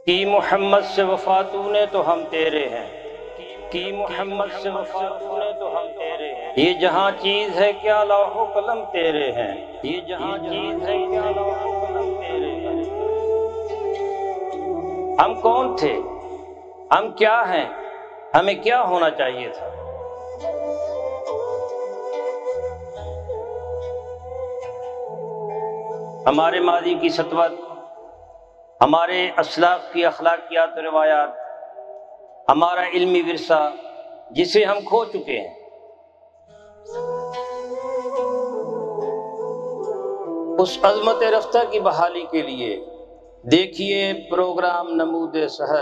کی محمد سے وفا تو نے تو ہم تیرے ہیں، کی محمد سے وفا تو نے تو ہم تیرے ہیں، یہ جہاں چیز ہے کیا لوح و قلم تیرے ہیں، یہ جہاں چیز ہے کیا لوح و قلم تیرے ہیں۔ ہم کون تھے، ہم کیا ہیں، ہمیں کیا ہونا چاہیے تھا؟ ہمارے ماضی کی سطوت، ہمارے اسلاف کی اخلاقیات و روایات، ہمارا علمی ورثہ جسے ہم کھو چکے ہیں، اس عظمت رفتہ کی بحالی کے لیے دیکھیے پروگرام نمود سحر۔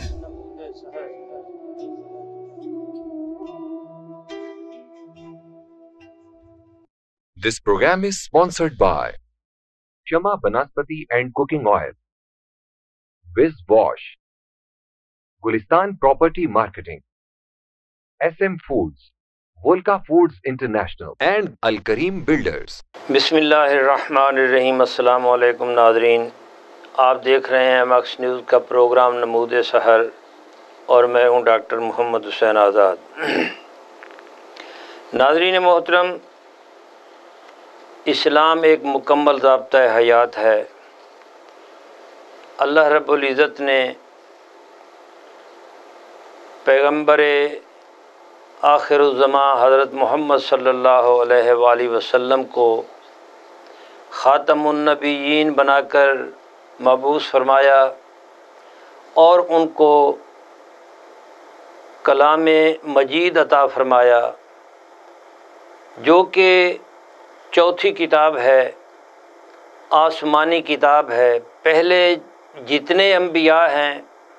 This program is sponsored by Shama Banaspati and Cooking Oil, Wiz Wash, Gulistan Property Marketing, SM Foods, Volca Foods International, and Al Kareem Builders. بسم اللہ الرحمن الرحیم۔ السلام علیکم ناظرین، آپ دیکھ رہے ہیں MX نیوز کا پروگرام نمود سحر اور میں ہوں ڈاکٹر محمد حسین آزاد۔ ناظرین محترم، اسلام ایک مکمل ضابطہ حیات ہے۔ اللہ رب العزت نے پیغمبر آخر الزمان حضرت محمد صلی اللہ علیہ وآلہ وسلم کو خاتم النبیین بنا کر مبعوث فرمایا اور ان کو کلام مجید عطا فرمایا، جو کہ چوتھی کتاب ہے، آسمانی کتاب ہے۔ پہلے جتنے انبیاء ہیں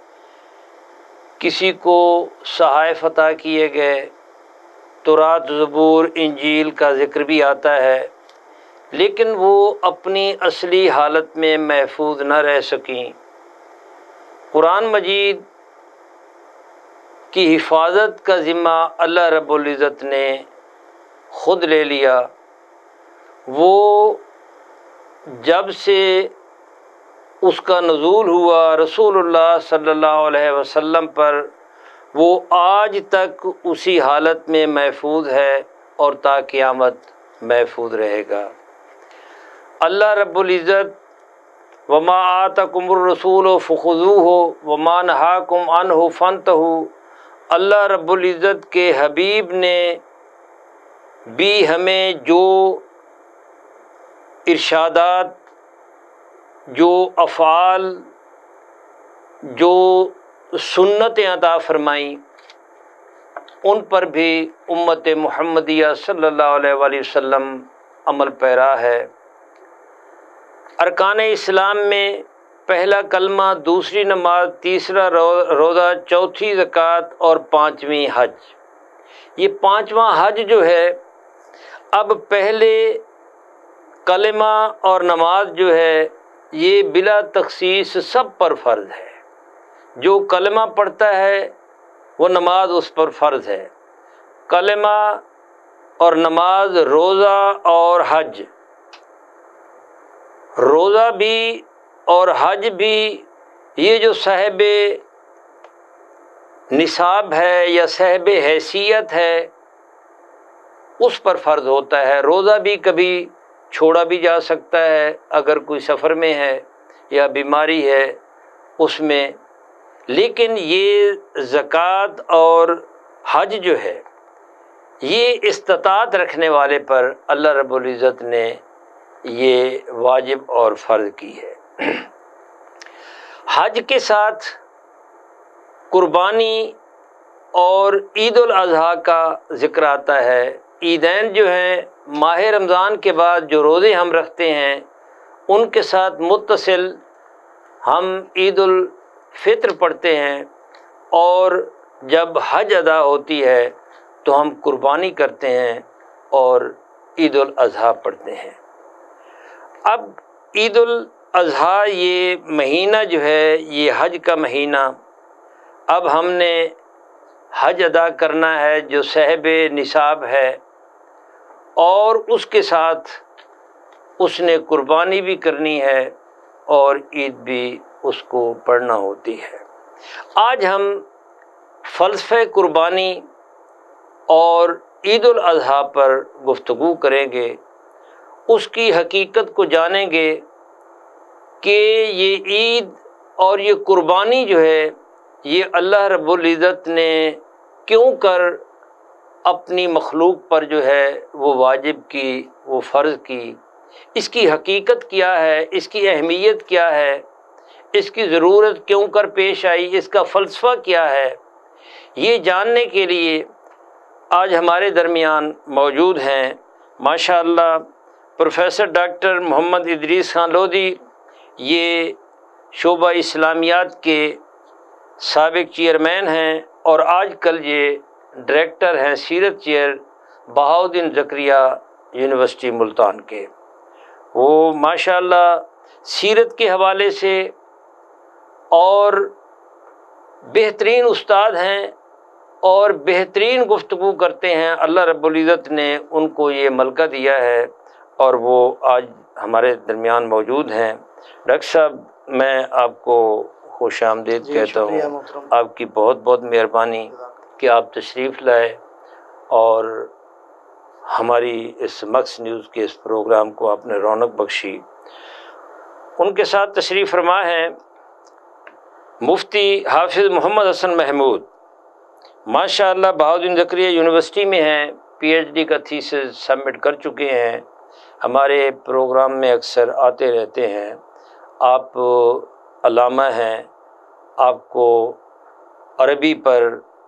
کسی کو صحائف عطا کیے گئے، تورات، زبور، انجیل کا ذکر بھی آتا ہے، لیکن وہ اپنی اصلی حالت میں محفوظ نہ رہ سکیں۔ قرآن مجید کی حفاظت کا ذمہ اللہ رب العزت نے خود لے لیا۔ وہ جب سے اس کا نزول ہوا رسول اللہ صلی اللہ علیہ وسلم پر، وہ آج تک اسی حالت میں محفوظ ہے اور تا قیامت محفوظ رہے گا۔ اللہ رب العزت وما آتاکم الرسول فخذوہ وما نہاکم عنہ فانتہوا، اللہ رب العزت کے حبیب نے بھی ہمیں جو ارشادات، جو افعال، جو سنتیں عطا فرمائیں، ان پر بھی امت محمدیہ صلی اللہ علیہ وآلہ وسلم عمل پیرا ہے۔ ارکان اسلام میں پہلا کلمہ، دوسری نماز، تیسرا روزہ، چوتھی زکوٰۃ اور پانچویں حج۔ یہ پانچواں حج جو ہے، اب پہلے کلمہ اور نماز جو ہے یہ بلا تخصیص سب پر فرض ہے۔ جو کلمہ پڑھتا ہے وہ نماز اس پر فرض ہے۔ کلمہ اور نماز، روزہ اور حج، روزہ بھی اور حج بھی، یہ جو صاحب نصاب ہے یا صاحب حیثیت ہے اس پر فرض ہوتا ہے۔ روزہ بھی کبھی چھوڑا بھی جا سکتا ہے اگر کوئی سفر میں ہے یا بیماری ہے اس میں، لیکن یہ زکوٰۃ اور حج جو ہے یہ استطاعت رکھنے والے پر اللہ رب العزت نے یہ واجب اور فرض کی ہے۔ حج کے ساتھ قربانی اور عید الاضحیٰ کا ذکر آتا ہے۔ عیدین جو ہیں، ماہ رمضان کے بعد جو روزے ہم رکھتے ہیں ان کے ساتھ متصل ہم عید الفطر پڑھتے ہیں، اور جب حج ادا ہوتی ہے تو ہم قربانی کرتے ہیں اور عید الاضحیٰ پڑھتے ہیں۔ اب عید الاضحیٰ یہ مہینہ جو ہے یہ حج کا مہینہ، اب ہم نے حج ادا کرنا ہے جو صاحب نصاب ہے، اور اس کے ساتھ اس نے قربانی بھی کرنی ہے اور عید بھی اس کو پڑھنا ہوتی ہے۔ آج ہم فلسفہ قربانی اور عید الاضحیٰ پر گفتگو کریں گے، اس کی حقیقت کو جانیں گے کہ یہ عید اور یہ قربانی جو ہے یہ اللہ رب العزت نے کیوں کر اپنی مخلوق پر جو ہے وہ واجب کی، وہ فرض کی، اس کی حقیقت کیا ہے، اس کی اہمیت کیا ہے، اس کی ضرورت کیوں کر پیش آئی، اس کا فلسفہ کیا ہے، یہ جاننے کے لیے آج ہمارے درمیان موجود ہیں ماشاءاللہ پروفیسر ڈاکٹر محمد ادریس خان لودھی۔ یہ شعبہ اسلامیات کے سابق چیئرمین ہیں اور آج کل یہ ڈائریکٹر ہیں سیرت چیئر بہاؤالدین زکریا یونیورسٹی ملتان کے۔ وہ ماشاءاللہ سیرت کے حوالے سے اور بہترین استاد ہیں اور بہترین گفتگو کرتے ہیں۔ اللہ رب العزت نے ان کو یہ ملکہ دیا ہے اور وہ آج ہمارے درمیان موجود ہیں۔ ڈاکٹر صاحب میں آپ کو خوش آمدید کہتا ہوں، آپ کی بہت بہت مہربانی کہ آپ تشریف لائے اور ہماری اس مکس نیوز کے اس پروگرام کو آپ نے رونق بخشی۔ ان کے ساتھ تشریف فرما ہیں مفتی حافظ محمد حسن محمود، ماشاءاللہ بہاؤالدین زکریا یونیورسٹی میں ہیں، پی ایچ ڈی کا تھیسس سبمٹ کر چکے ہیں، ہمارے پروگرام میں اکثر آتے رہتے ہیں۔ آپ علامہ ہیں، آپ کو عربی پر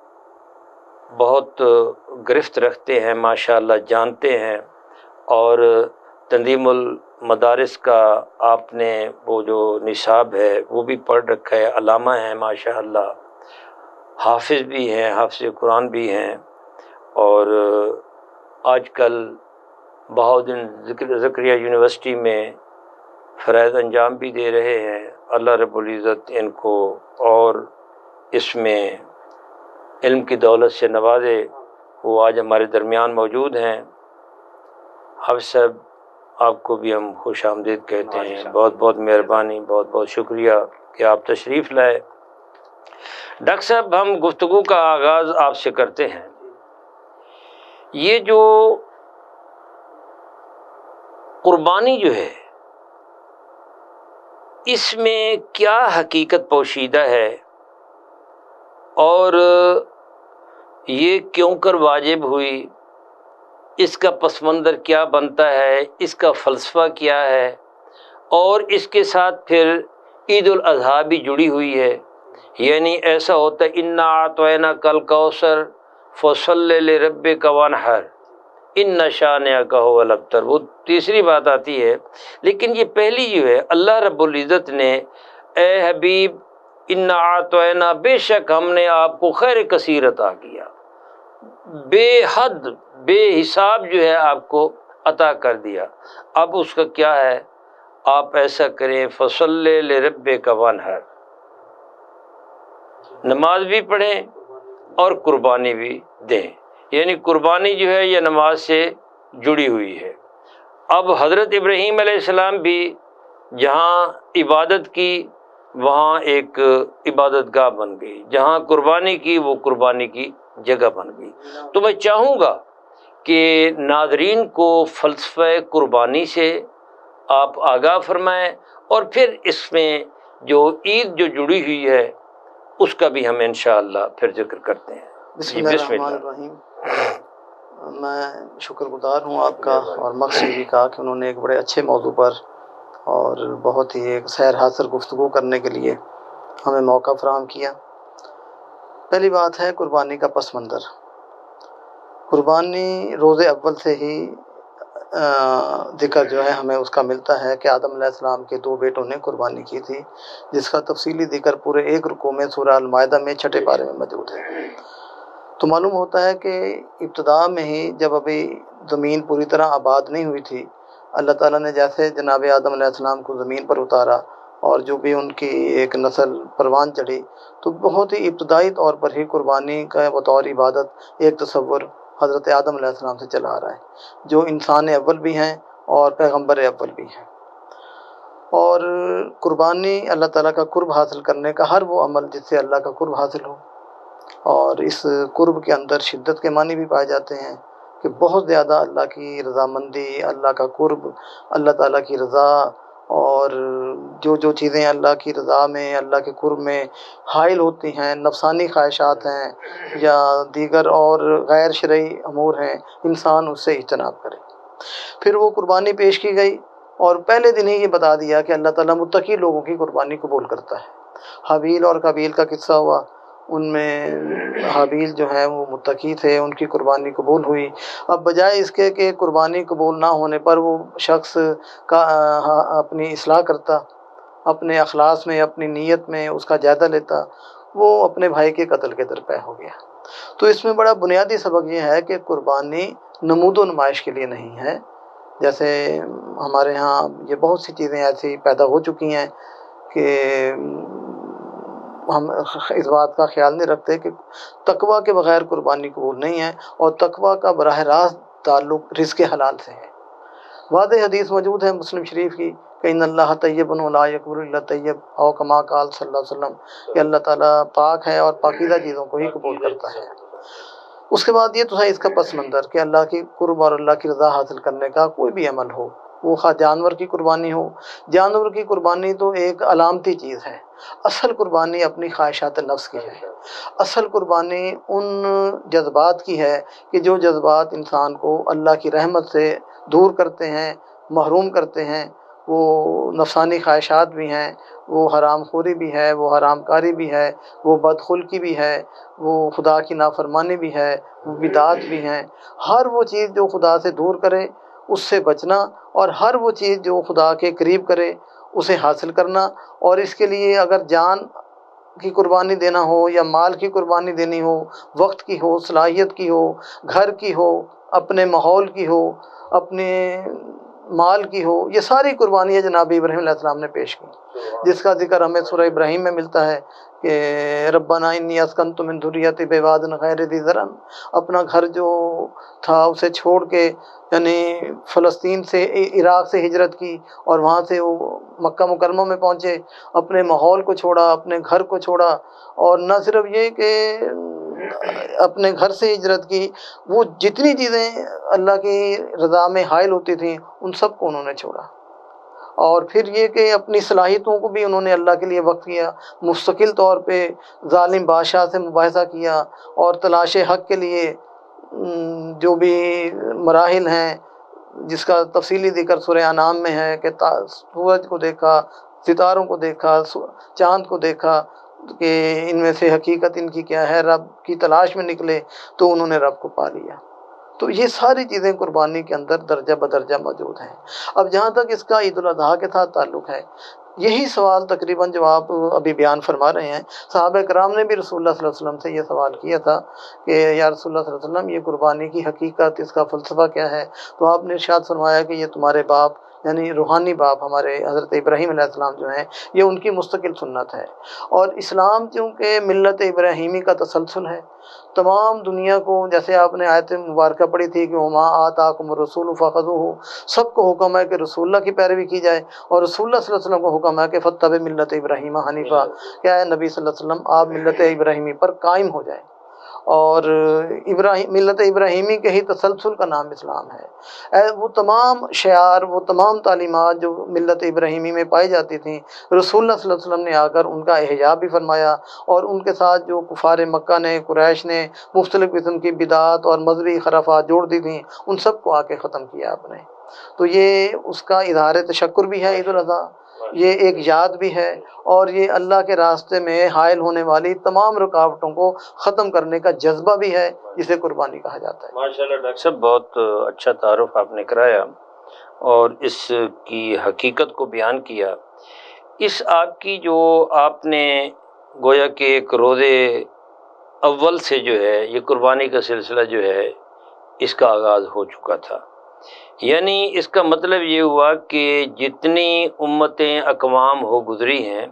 بہت گرفت رکھتے ہیں، ماشاءاللہ جانتے ہیں، اور تنظیم المدارس کا آپ نے وہ جو نصاب ہے وہ بھی پڑھ رکھا ہے، علامہ ہیں ماشاءاللہ، حافظ بھی ہیں، حافظ قرآن بھی ہیں، اور آج کل بہاؤالدین زکریا یونیورسٹی میں فرائض انجام بھی دے رہے ہیں۔ اللہ رب العزت ان کو اور اس میں علم کی دولت سے نوازے۔ وہ آج ہمارے درمیان موجود ہیں۔ حافظ صاحب آپ کو بھی ہم خوش آمدید کہتے ہیں، بہت بہت مہربانی، بہت بہت شکریہ کہ آپ تشریف لائے۔ ڈاکٹر صاحب ہم گفتگو کا آغاز آپ سے کرتے ہیں۔ یہ جو قربانی جو ہے اس میں کیا حقیقت پوشیدہ ہے اور یہ کیوں کر واجب ہوئی، اس کا پس منظر کیا بنتا ہے، اس کا فلسفہ کیا ہے، اور اس کے ساتھ پھر عید الاضحیٰ بھی جڑی ہوئی ہے۔ یعنی ایسا ہوتا ہے انا اعطیناک الکوثر فصلی لربک وانحر ان شانئک هو الابتر، وہ تیسری بات آتی ہے، لیکن یہ پہلی جو ہے اللہ رب العزت نے اے حبیب انا اعطینا، بے شک ہم نے آپ کو خیر کثیر عطا کیا، بے حد بے حساب جو ہے آپ کو عطا کر دیا۔ اب اس کا کیا ہے، آپ ایسا کریں فصلی لربک وانحر، نماز بھی پڑھیں اور قربانی بھی دیں، یعنی قربانی جو ہے یہ نماز سے جڑی ہوئی ہے۔ اب حضرت ابراہیم علیہ السلام بھی جہاں عبادت کی وہاں ایک عبادت گاہ بن گئی، جہاں قربانی کی وہ قربانی کی جگہ بن گئی۔ تو میں چاہوں گا کہ ناظرین کو فلسفہ قربانی سے آپ آگاہ فرمائیں اور پھر اس میں جو عید جو جڑی ہوئی ہے اس کا بھی ہم انشاءاللہ پھر ذکر کرتے ہیں۔ بسم اللہ الرحمن الرحیم۔ میں شکر گزار ہوں آپ کا اور مقصد بھی کا کہ انہوں نے ایک بڑے اچھے موضوع پر اور بہت ہی ایک سیر حاصل گفتگو کرنے کے لیے ہمیں موقع فراہم کیا۔ پہلی بات ہے قربانی کا پس منظر۔ قربانی روز اول سے ہی ذکر جو ہے ہمیں اس کا ملتا ہے کہ آدم علیہ السلام کے 2 بیٹوں نے قربانی کی تھی، جس کا تفصیلی ذکر پورے 1 رکوع میں سورہ المائدہ میں 6 پارے میں موجود ہے۔ تو معلوم ہوتا ہے کہ ابتدا میں ہی جب ابھی زمین پوری طرح آباد نہیں ہوئی تھی، اللہ تعالیٰ نے جیسے جناب آدم علیہ السلام کو زمین پر اتارا اور جو بھی ان کی ایک نسل پروان چڑھی، تو بہت ہی ابتدائی طور پر ہی قربانی کا بطور عبادت ایک تصور حضرت آدم علیہ السلام سے چلا آ رہا ہے، جو انسان اول بھی ہیں اور پیغمبر اول بھی ہیں۔ اور قربانی اللہ تعالیٰ کا قرب حاصل کرنے کا ہر وہ عمل جس سے اللہ کا قرب حاصل ہو، اور اس قرب کے اندر شدت کے معنی بھی پائے جاتے ہیں کہ بہت زیادہ اللہ کی رضامندی، اللہ کا قرب، اللہ تعالیٰ کی رضا، اور جو چیزیں اللہ کی رضا میں، اللہ کے قرب میں حائل ہوتی ہیں، نفسانی خواہشات ہیں یا دیگر اور غیر شرعی امور ہیں، انسان اس سے اجتناب کرے۔ پھر وہ قربانی پیش کی گئی، اور پہلے دن ہی یہ بتا دیا کہ اللہ تعالیٰ متقی لوگوں کی قربانی قبول کرتا ہے۔ حابیل اور قابیل کا قصہ ہوا، ان میں حابیل جو ہیں وہ متقی تھے، ان کی قربانی قبول ہوئی۔ اب بجائے اس کے کہ قربانی قبول نہ ہونے پر وہ شخص کا اپنی اصلاح کرتا، اپنے اخلاص میں، اپنی نیت میں اس کا جائزہ لیتا، وہ اپنے بھائی کے قتل کے درپے ہو گیا۔ تو اس میں بڑا بنیادی سبق یہ ہے کہ قربانی نمود و نمائش کے لیے نہیں ہے۔ جیسے ہمارے ہاں یہ بہت سی چیزیں ایسی پیدا ہو چکی ہیں کہ ہم اس بات کا خیال نہیں رکھتے کہ تقویٰ کے بغیر قربانی قبول نہیں ہے، اور تقویٰ کا براہ راست تعلق رزق حلال سے ہے۔ واضح حدیث موجود ہے مسلم شریف کی کہ ان اللہ طیب ولا یقبل الا طیب، او کما قال صلی اللہ علیہ وسلم، کہ اللہ تعالیٰ پاک ہے اور پاکیزہ چیزوں کو ہی قبول کرتا ہے۔ اس کے بعد یہ تو ہے اس کا پس منظر کہ اللہ کی قرب اور اللہ کی رضا حاصل کرنے کا کوئی بھی عمل ہو، وہ خواہ جانور کی قربانی ہو۔ جانور کی قربانی تو ایک علامتی چیز ہے، اصل قربانی اپنی خواہشات نفس کی ہے، اصل قربانی ان جذبات کی ہے کہ جو جذبات انسان کو اللہ کی رحمت سے دور کرتے ہیں، محروم کرتے ہیں۔ وہ نفسانی خواہشات بھی ہیں، وہ حرام خوری بھی ہے، وہ حرام کاری بھی ہے، وہ بدخلقی بھی ہے، وہ خدا کی نافرمانی بھی ہے، وہ بدعات بھی ہیں۔ ہر وہ چیز جو خدا سے دور کرے اس سے بچنا، اور ہر وہ چیز جو خدا کے قریب کرے اسے حاصل کرنا۔ اور اس کے لیے اگر جان کی قربانی دینا ہو یا مال کی قربانی دینی ہو، وقت کی ہو، صلاحیت کی ہو، گھر کی ہو، اپنے ماحول کی ہو، اپنے مال کی ہو، یہ ساری قربانیاں جناب ابراہیم علیہ السلام نے پیش کی، جس کا ذکر ہمیں سورہ ابراہیم میں ملتا ہے کہ ربنا انی اسکنت من ذریتی بواد غیر ذی زرع، اپنا گھر جو تھا اسے چھوڑ کے، یعنی فلسطین سے، عراق سے ہجرت کی، اور وہاں سے وہ مکہ مکرمہ میں پہنچے، اپنے ماحول کو چھوڑا، اپنے گھر کو چھوڑا، اور نہ صرف یہ کہ اپنے گھر سے ہجرت کی، وہ جتنی چیزیں اللہ کی رضا میں حائل ہوتی تھیں ان سب کو انہوں نے چھوڑا۔ اور پھر یہ کہ اپنی صلاحیتوں کو بھی انہوں نے اللہ کے لیے وقف کیا، مستقل طور پہ ظالم بادشاہ سے مباحثہ کیا، اور تلاش حق کے لیے جو بھی مراحل ہیں جس کا تفصیلی ذکر سورہ انعام میں ہے کہ سورج کو دیکھا، ستاروں کو دیکھا، چاند کو دیکھا کہ ان میں سے حقیقت ان کی کیا ہے، رب کی تلاش میں نکلے تو انہوں نے رب کو پا لیا۔ تو یہ ساری چیزیں قربانی کے اندر درجہ بدرجہ موجود ہیں۔ اب جہاں تک اس کا عید الاضحیٰ کے ساتھ تعلق ہے، یہی سوال تقریباً جو آپ ابھی بیان فرما رہے ہیں، صحابہ کرام نے بھی رسول اللہ صلی اللہ علیہ وسلم سے یہ سوال کیا تھا کہ یا رسول اللہ صلی اللہ علیہ وسلم، یہ قربانی کی حقیقت، اس کا فلسفہ کیا ہے؟ تو آپ نے ارشاد فرمایا کہ یہ تمہارے باپ، یعنی روحانی باپ ہمارے حضرت ابراہیم علیہ السلام جو ہیں، یہ ان کی مستقل سنت ہے۔ اور اسلام چونکہ ملت ابراہیمی کا تسلسل ہے، تمام دنیا کو، جیسے آپ نے آیت مبارکہ پڑھی تھی کہ وما آتاکم الرسول فخذوہ، سب کو حکم ہے کہ رسول اللہ کی پیروی کی جائے، اور رسول اللہ صلی اللہ علیہ وسلم کو حکم ہے کہ فاتبع ملت ابراہیم حنیفہ، کیا ہے نبی صلی اللہ علیہ وسلم آپ ملت ابراہیمی پر قائم ہو جائیں۔ اور ملت ابراہیمی کے ہی تسلسل کا نام اسلام ہے۔ وہ تمام شعار، وہ تمام تعلیمات جو ملت ابراہیمی میں پائی جاتی تھیں، رسول اللہ صلی اللہ علیہ وسلم نے آ کر ان کا احیا بھی فرمایا، اور ان کے ساتھ جو کفار مکہ نے، قریش نے مختلف قسم کی بدعات اور مذہبی خرافات جوڑ دی تھیں، ان سب کو آ کے ختم کیا آپ نے۔ تو یہ اس کا اظہار تشکر بھی ہے عید الاضحیٰ، یہ ایک یاد بھی ہے، اور یہ اللہ کے راستے میں حائل ہونے والی تمام رکاوٹوں کو ختم کرنے کا جذبہ بھی ہے، جسے قربانی کہا جاتا ہے۔ ماشاءاللہ ڈاکٹر صاحب، بہت اچھا تعارف آپ نے کرایا اور اس کی حقیقت کو بیان کیا۔ اس آپ کی جو آپ نے گویا کہ ایک روزے اول سے جو ہے یہ قربانی کا سلسلہ جو ہے اس کا آغاز ہو چکا تھا، یعنی اس کا مطلب یہ ہوا کہ جتنی امتیں اقوام ہو گزری ہیں،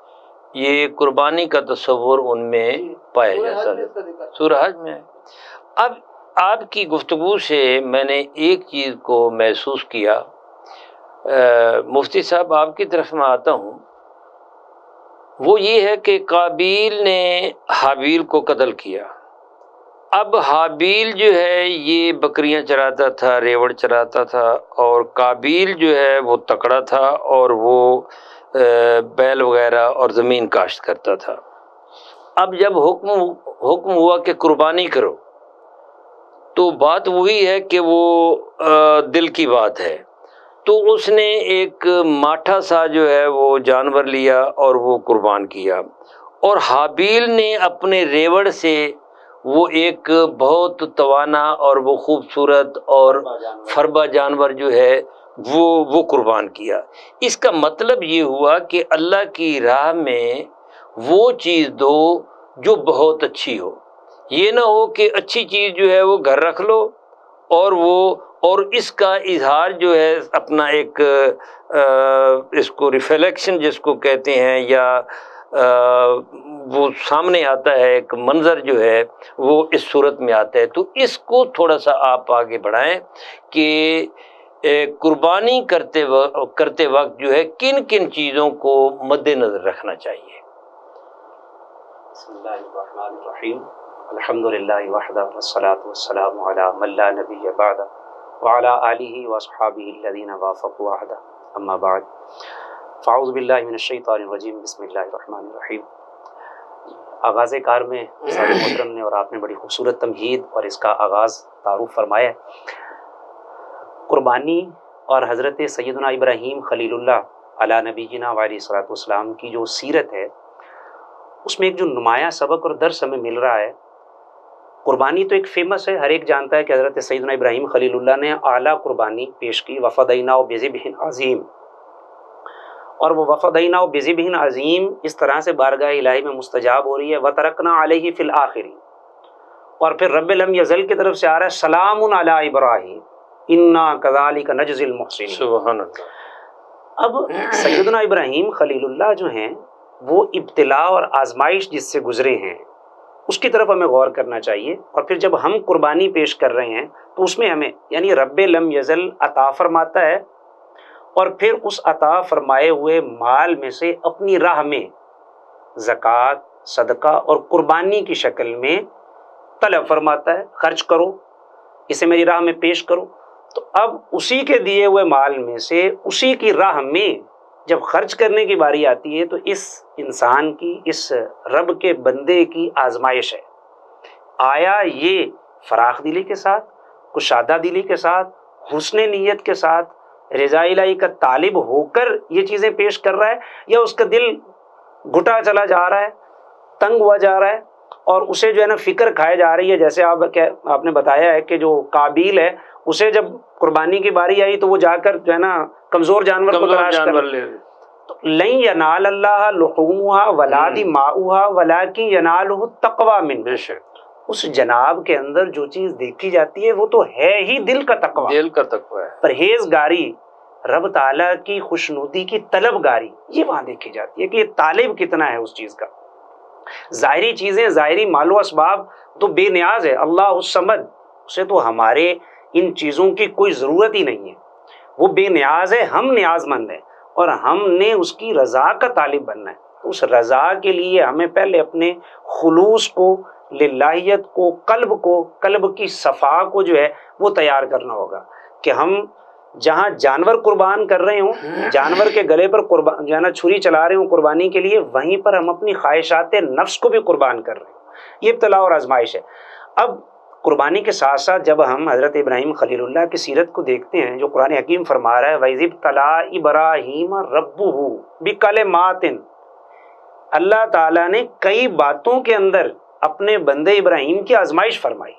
یہ قربانی کا تصور ان میں پایا جاتا ہے، سورہ حج میں۔ اب آپ کی گفتگو سے میں نے ایک چیز کو محسوس کیا، مفتی صاحب آپ کی طرف میں آتا ہوں، وہ یہ ہے کہ قابیل نے حابیل کو قتل کیا۔ اب حابیل جو ہے یہ بکریاں چراتا تھا، ریوڑ چراتا تھا، اور قابیل جو ہے وہ تکڑا تھا اور وہ بیل وغیرہ اور زمین کاشت کرتا تھا۔ اب جب حکم ہوا کہ قربانی کرو، تو بات وہی ہے کہ وہ دل کی بات ہے، تو اس نے ایک ماٹھا سا جو ہے وہ جانور لیا اور وہ قربان کیا، اور حابیل نے اپنے ریوڑ سے وہ ایک بہت توانا اور وہ خوبصورت اور فربا جانور جو ہے وہ قربان کیا۔ اس کا مطلب یہ ہوا کہ اللہ کی راہ میں وہ چیز دو جو بہت اچھی ہو، یہ نہ ہو کہ اچھی چیز جو ہے وہ گھر رکھ لو اور اس کا اظہار جو ہے اپنا ایک اس کو ریفلیکشن جس کو کہتے ہیں، یا وہ سامنے آتا ہے ایک منظر جو ہے وہ اس صورت میں آتا ہے۔ تو اس کو تھوڑا سا آپ آگے بڑھائیں کہ قربانی کرتے وقت جو ہے کن کن چیزوں کو مد نظر رکھنا چاہیے۔ بسم اللہ الرحمن الرحیم، الحمدللہ وحدہ والصلاة والسلام علی من لا نبی بعدہ وعلی آلہ واصحابہ الذین وافقوا عہدہ، اما بعد، فاعوذ باللہ من الشیطان الرجیم، بسم اللہ الرحمن الرحیم۔ آغاز کار میں سارے محترم نے اور آپ نے بڑی خوبصورت تمہید اور اس کا آغاز تعارف فرمایا ہے۔ قربانی اور حضرت سیدنا ابراہیم خلیل اللہ علی نبینا علیہ الصلوۃ والسلام کی جو سیرت ہے، اس میں ایک جو نمایاں سبق اور درس ہمیں مل رہا ہے۔ قربانی تو ایک فیمس ہے، ہر ایک جانتا ہے کہ حضرت سیدنا ابراہیم خلیل اللہ نے اعلیٰ قربانی پیش کی، وفدیناہ بذبح عظیم، اور وہ وفدیناہ بذبح عظیم اس طرح سے بارگاہ الہی میں مستجاب ہو رہی ہے، وترکنا علیہ فی الآخرین، اور پھر رب لم یزل کی طرف سے آ رہا ہے سلام علی ابراہیم انا کذالک نجزی المحسنین۔ سبحان اللہ۔ اب سیدنا ابراہیم خلیل اللہ جو ہیں وہ ابتلا اور آزمائش جس سے گزرے ہیں اس کی طرف ہمیں غور کرنا چاہیے، اور پھر جب ہم قربانی پیش کر رہے ہیں تو اس میں ہمیں یعنی رب لم یزل عطا فرماتا ہے، اور پھر اس عطا فرمائے ہوئے مال میں سے اپنی راہ میں زکوٰۃ، صدقہ اور قربانی کی شکل میں طلب فرماتا ہے، خرچ کرو، اسے میری راہ میں پیش کرو۔ تو اب اسی کے دیے ہوئے مال میں سے اسی کی راہ میں جب خرچ کرنے کی باری آتی ہے تو اس انسان کی، اس رب کے بندے کی آزمائش ہے، آیا یہ فراخ دلی کے ساتھ، کشادہ دلی کے ساتھ، حسن نیت کے ساتھ، رضا الہی کا طالب ہو کر یہ چیزیں پیش کر رہا ہے، یا اس کا دل گھٹا چلا جا رہا ہے، تنگ ہوا جا رہا ہے، اور اسے جو ہے نا فکر کھائے جا رہی ہے۔ جیسے آپ نے بتایا ہے کہ جو قابیل ہے اسے جب قربانی کی باری آئی تو وہ جا کر جو ہے نا کمزور جانور کو تلاش کر لن ینال اللہ لحومها ولا دماؤها ولکن ینالہ التقوی منکم۔ اس جناب کے اندر جو چیز دیکھی جاتی ہے وہ تو ہے ہی دل کا تقوی، دل کا تقوی ہے، پرہیزگاری، رب تعالیٰ کی خوشنودی کی طلبگاری، یہ وہاں دیکھی جاتی ہے کہ یہ طالب کتنا ہے اس چیز کا۔ ظاہری چیزیں، ظاہری مال و اسباب تو بے نیاز ہے، اللہ الصمد، اسے تو ہمارے ان چیزوں کی کوئی ضرورت ہی نہیں ہے، وہ بے نیاز ہے، ہم نیاز مند ہیں، اور ہم نے اس کی رضا کا طالب بننا ہے۔ اس رضا کے لیے ہمیں پہلے اپنے خلوص کو، للہیت کو، قلب کی صفا کو جو ہے وہ تیار کرنا ہوگا، کہ ہم جہاں جانور قربان کر رہے ہوں، جانور کے گلے پر جو ہے نا چھری چلا رہے ہوں قربانی کے لیے، وہیں پر ہم اپنی خواہشات نفس کو بھی قربان کر رہے ہوں۔ یہ ابتلا اور آزمائش ہے۔ اب قربانی کے ساتھ ساتھ جب ہم حضرت ابراہیم خلیل اللہ کی سیرت کو دیکھتے ہیں، جو قرآن حکیم فرما رہا ہے وَإِذِ ابْتَلَىٰ إِبْرَاهِيمَ رَبُّهُ بِكَلِمَاتٍ، اللہ تعالیٰ نے کئی باتوں کے اندر اپنے بندے ابراہیم کی آزمائش فرمائی،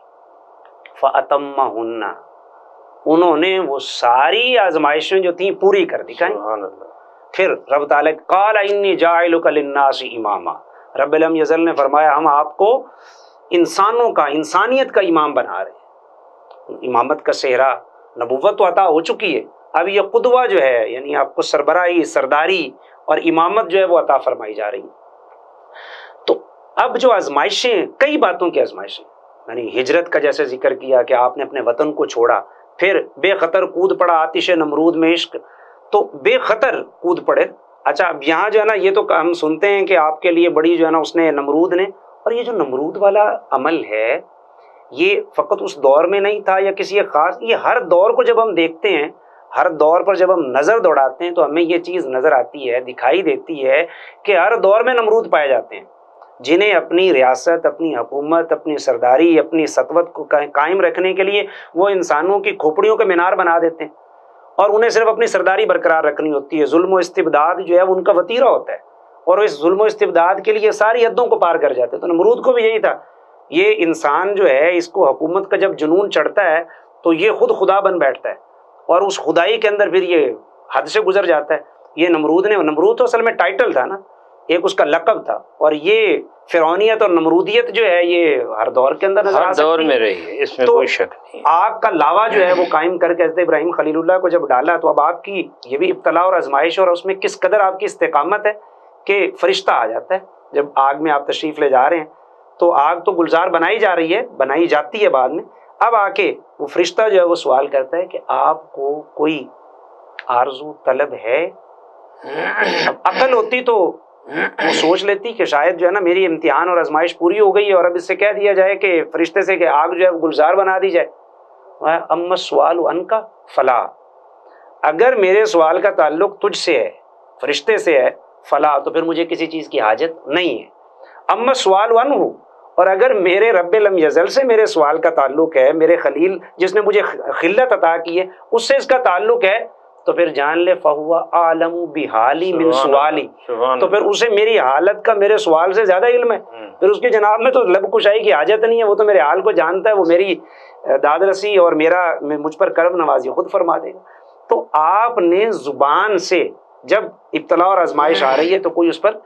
فَأَتَمَّهُنَّ، انہوں نے وہ ساری آزمائشیں جو تھیں پوری کر دکھائیں۔ پھر رب تعالیٰ قَالَ إِنِّي جَاعِلُكَ لِلنَّاسِ إِمَامًا، رب لم یزل نے فرمایا ہم آپ کو انسانوں کا، انسانیت کا امام بنا رہے ہیں۔ امامت کا صحرا، نبوت تو عطا ہو چکی ہے، اب یہ قدوہ جو ہے یعنی آپ کو سربراہی، سرداری اور امامت جو ہے وہ عطا فرمائی جا رہی ہے۔ تو اب جو آزمائشیں، کئی باتوں کی آزمائشیں، یعنی ہجرت کا جیسے ذکر کیا کہ آپ نے اپنے وطن کو چھوڑا، پھر بے خطر کود پڑا آتش نمرود میں عشق، تو بے خطر کود پڑے. اچھا اب یہاں جو ہے نا یہ تو ہم سنتے ہیں کہ آپ کے لیے بڑی جو ہے نا اس نے نمرود نے, اور یہ جو نمرود والا عمل ہے یہ فقط اس دور میں نہیں تھا یا کسی ایک خاص, یہ ہر دور کو جب ہم دیکھتے ہیں, ہر دور پر جب ہم نظر دوڑاتے ہیں تو ہمیں یہ چیز نظر آتی ہے, دکھائی دیتی ہے کہ ہر دور میں نمرود پائے جاتے ہیں جنہیں اپنی ریاست, اپنی حکومت, اپنی سرداری, اپنی سطوت کو قائم رکھنے کے لیے وہ انسانوں کی کھوپڑیوں کے مینار بنا دیتے ہیں اور انہیں صرف اپنی سرداری برقرار رکھنی ہوتی ہے. ظلم و استبداد جو ہے وہ ان کا وتیرہ ہوتا ہے اور اس ظلم و استبداد کے لیے ساری حدوں کو پار کر جاتے ہیں. تو نمرود کو بھی یہی تھا. یہ انسان جو ہے اس کو حکومت کا جب جنون چڑھتا ہے تو یہ خود خدا بن بیٹھتا ہے اور اس خدائی کے اندر پھر یہ حد سے گزر جاتا ہے. یہ نمرود تو اصل میں ٹائٹل تھا نا, ایک اس کا لقب تھا, اور یہ فرعونیت اور نمرودیت جو ہے یہ ہر دور کے اندر نظر آ سکتی ہے, ہر دور میں رہی ہے, اس میں کوئی شک نہیں. آگ کا لاوا جو ہے وہ قائم کر کے حضرت ابراہیم خلیل اللہ کو جب ڈالا تو اب آپ کی یہ بھی ابتلا اور آزمائش, اور اس میں کس قدر آپ کی استقامت ہے کہ فرشتہ آ جاتا ہے جب آگ میں آپ تشریف لے جا رہے ہیں. تو آگ تو گلزار بنائی جا رہی ہے, بنائی جاتی ہے بعد میں, اب آ کے وہ فرشتہ جو ہے وہ سوال کرتا ہے کہ آپ کو کوئی آرزو طلب ہے. اب عقل ہوتی تو وہ سوچ لیتی کہ شاید جو ہے نا میری امتحان اور آزمائش پوری ہو گئی ہے اور اب اس سے کہہ دیا جائے کہ فرشتے سے کہ آگ جو ہے گلزار بنا دی جائے. اما السؤال عنک فلا, اگر میرے سوال کا تعلق تجھ سے ہے, فرشتے سے ہے, فلا تو پھر مجھے کسی چیز کی حاجت نہیں ہے. اما السؤال عنہ, اور اگر میرے رب لم یزل سے میرے سوال کا تعلق ہے, میرے خلیل جس نے مجھے خلت عطا کی ہے اس سے اس کا تعلق ہے, تو پھر جان لے فہو عالم بحالی من سوالی, تو پھر اسے میری حالت کا میرے سوال سے زیادہ علم ہے. پھر اس کے جناب میں تو لب کشائی کی حاجت نہیں ہے, وہ تو میرے حال کو جانتا ہے, وہ میری داد رسی اور مجھ پر کرم نوازی خود فرما دے گا. تو آپ نے زبان سے جب ابتلا اور آزمائش آ رہی ہے تو کوئی اس پر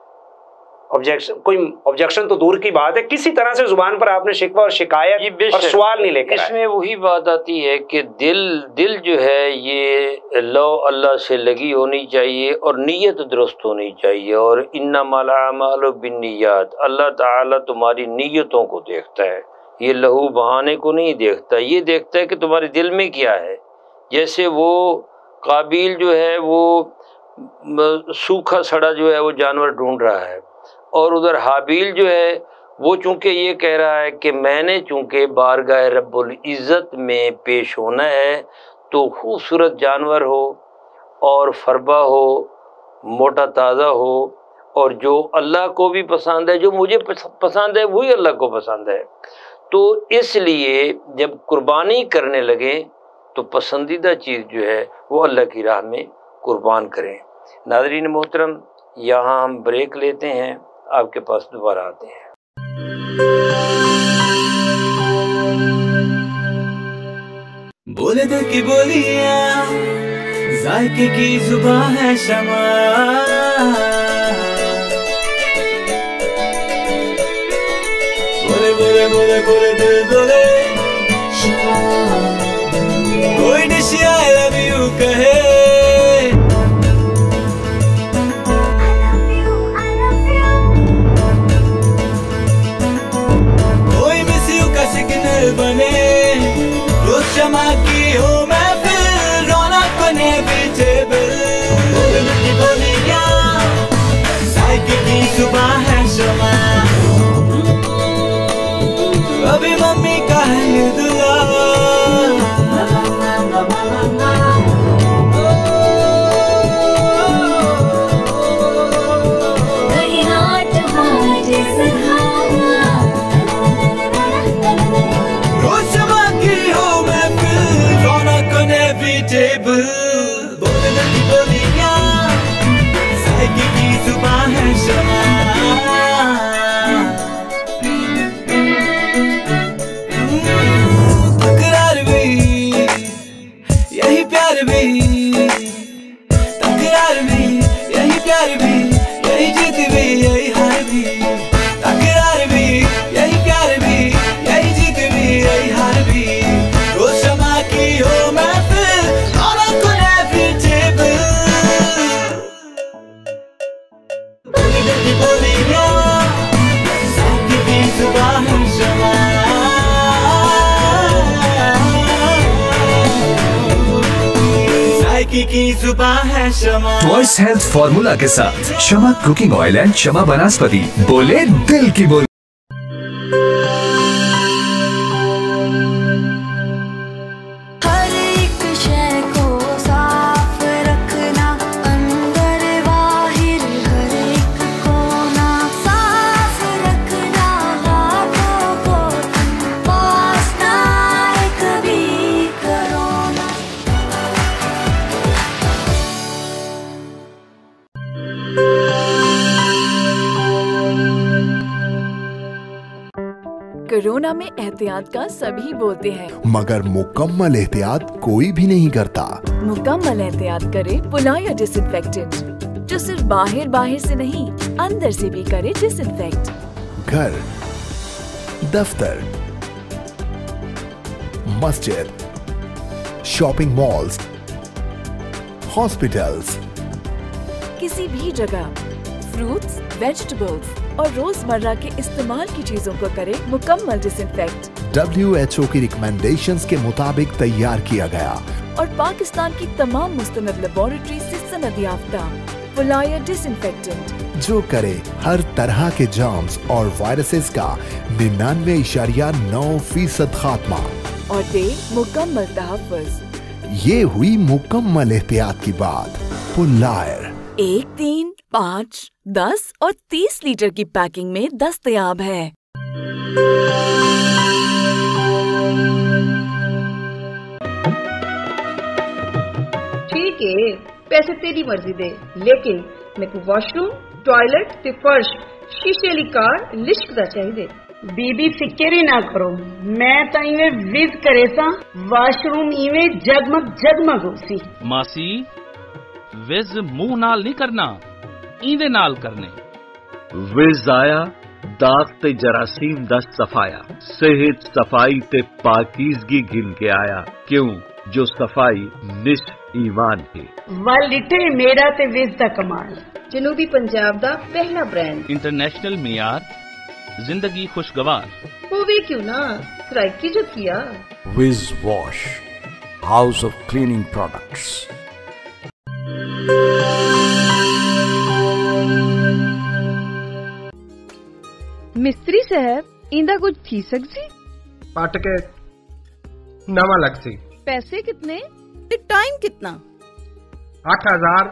آبجیکشن تو دور کی بات ہے, کسی طرح سے زبان پر آپ نے شکوہ اور شکایت اور سوال نہیں لے کر. اس میں وہی بات آتی ہے کہ دل جو ہے یہ اللہ سے لگی ہونی چاہیے اور نیت درست ہونی چاہیے. اور انما الاعمال بالنیات, اللہ تعالیٰ تمہاری نیتوں کو دیکھتا ہے, یہ لہو بہانے کو نہیں دیکھتا, یہ دیکھتا ہے کہ تمہارے دل میں کیا ہے. جیسے وہ قابیل جو ہے وہ سوکھا سڑا جو ہے وہ جانور ڈھونڈ رہا ہے, اور ادھر حابیل جو ہے وہ چونکہ یہ کہہ رہا ہے کہ میں نے چونکہ بارگاہ رب العزت میں پیش ہونا ہے تو خوبصورت جانور ہو اور فربا ہو, موٹا تازہ ہو, اور جو اللہ کو بھی پسند ہے, جو مجھے پسند ہے وہی اللہ کو پسند ہے. تو اس لیے جب قربانی کرنے لگے تو پسندیدہ چیز جو ہے وہ اللہ کی راہ میں قربان کریں. ناظرین محترم, یہاں ہم بریک لیتے ہیں, آپ کے پاس دوبارہ آتے ہیں. بولے دل کی بولیاں, ذائقے کی زبان ہے شمع, بولے بولے بولے بولے دل بولے کوئی ڈش آئی لو یو کہے, بنے روز شمع کی ہو محفل, رونق بنے ویجیبل. بولنے کی بولیاں, ذائقے کی زبان ہے شمع, ابھی ممی کا ہے یہ دعا. بولنے کی بولیاں, ذائقے کی زبان ہے شمع, تکرار بھی یہی پیار بھی, تکرار بھی یہی پیار بھی, یہی جیت بھی یہی ہار بھی, تکرار بھی یہی پیار بھی, یہی جیت بھی یہی ہار بھی. روز شمع کی ہو محفل, بولنے की जुबान है शमा। वॉइस हेल्थ फॉर्मूला के साथ Shama cooking oil and Shama vanaspati, बोले दिल की बोली। कोरोना में एहतियात का सभी बोलते हैं, मगर मुकम्मल एहतियात कोई भी नहीं करता। मुकम्मल एहतियात करे पुलाया डिसइंफेक्टेंट, जो सिर्फ बाहर से नहीं अंदर से भी करे डिसइंफेक्ट। घर, दफ्तर, मस्जिद, शॉपिंग मॉल्स, हॉस्पिटल्स, किसी भी जगह फ्रूट्स, वेजिटेबल्स और रोजमर्रा के इस्तेमाल की चीजों को करे मुकम्मल डिसइंफेक्ट। WHO की रिकमेंडेशंस के मुताबिक तैयार किया गया और पाकिस्तान की तमाम मुस्तनद लेबोरेटरी से सनद याफ्ता पुलाया डिसइंफेक्टेंट, जो करे हर तरह के जर्म्स और वायरसेस का 99.9% खात्मा और दे मुकम्मल तहफ़्फ़ुज़। ये हुई मुकम्मल एहतियात की बात। पुलायर 1, 3, 5, 10 और 30 लीटर की पैकिंग में दस्तयाब है। ठीक है, पैसे तेरी मर्जी दे, लेकिन मैं को वॉशरूम, टॉयलेट ते फर्श शीशे वाली कार लिश्क दा चाहिए। बीबी फिक्र ही ना करो, मैं तो इवें विज करे सा, वॉशरूम इवें जगमग होसी। मासी विज मुंह नाल नहीं करना, इंदे नाल करने। विज आया दाग ते जरासीम दा सफाया, सेहत सफाई ते पाकीज़गी गिन के आया, क्यों जो सफाई निश ईमान है। वल लिटे मेरा ते विज दा कमाल, जनूबी पंजाब दा पहला ब्रांड, इंटरनेशनल मियार, जिंदगी खुशगवार। होवे क्यों ना, सराइकी जो किया। Vij wash, house of cleaning products. मिस्त्री साहब इंदा कुछ थी सकसी? पट के नवा लग सी। पैसे कितने ते टाइम कितना? 8000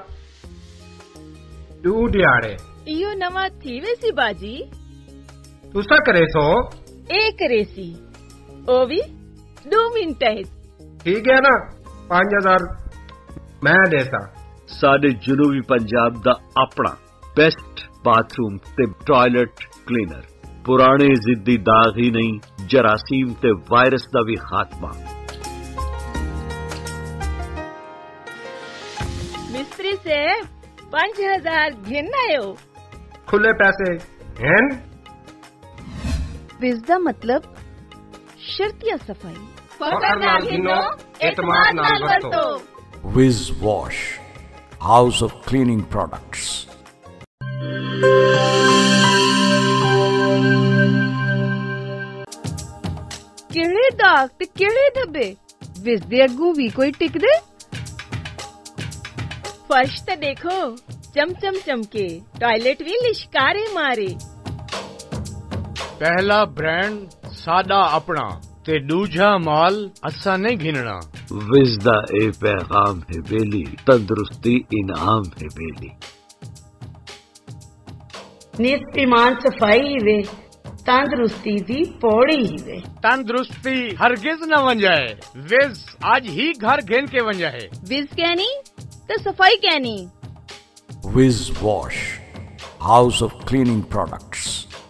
2 दिहाड़े। इयो नवा थी वैसी बाजी। तुसा करे सो? ए करे सी, ओ भी 2 मिनट है। ठीक है ना, 5000 मैं देसा। साडे जनूबी पंजाब दा अपना बेस्ट बाथरूम ते टॉयलेट क्लीनर, पुराने जिद्दी दाग ही नहीं, जरासीम ते वायरस दा भी खात्मा। मिस्त्री से 5000 घिन आयो। खुले पैसे हैं। विज़दा मतलब शर्तिया सफाई। फखर नाल गिनो, एतमाद नाल वरतो। Vij wash, house of cleaning products. किहड़े दाग ते किहड़े धब्बे, विज़ दे अग्गू भी कोई टिक दे। फर्श ते देखो चमचम चमके, टॉयलेट भी लिशकारे मारे। पहला ब्रांड सादा अपना ते दूजा माल असा नहीं घिनना। विज़दा ए पैगाम है बेली, तंदुरुस्ती इनाम है बेली। निस ईमान सफाई वे, तंदुरुस्ती दी पौड़ी ही वे। तंदुरुस्ती हरगिज न वन जाए, विज आज ही घर घेन के वन जाए। विज कहनी तो सफाई कहनी। Vij wash, house of cleaning products.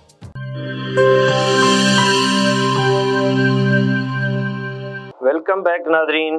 Welcome back नादरीन,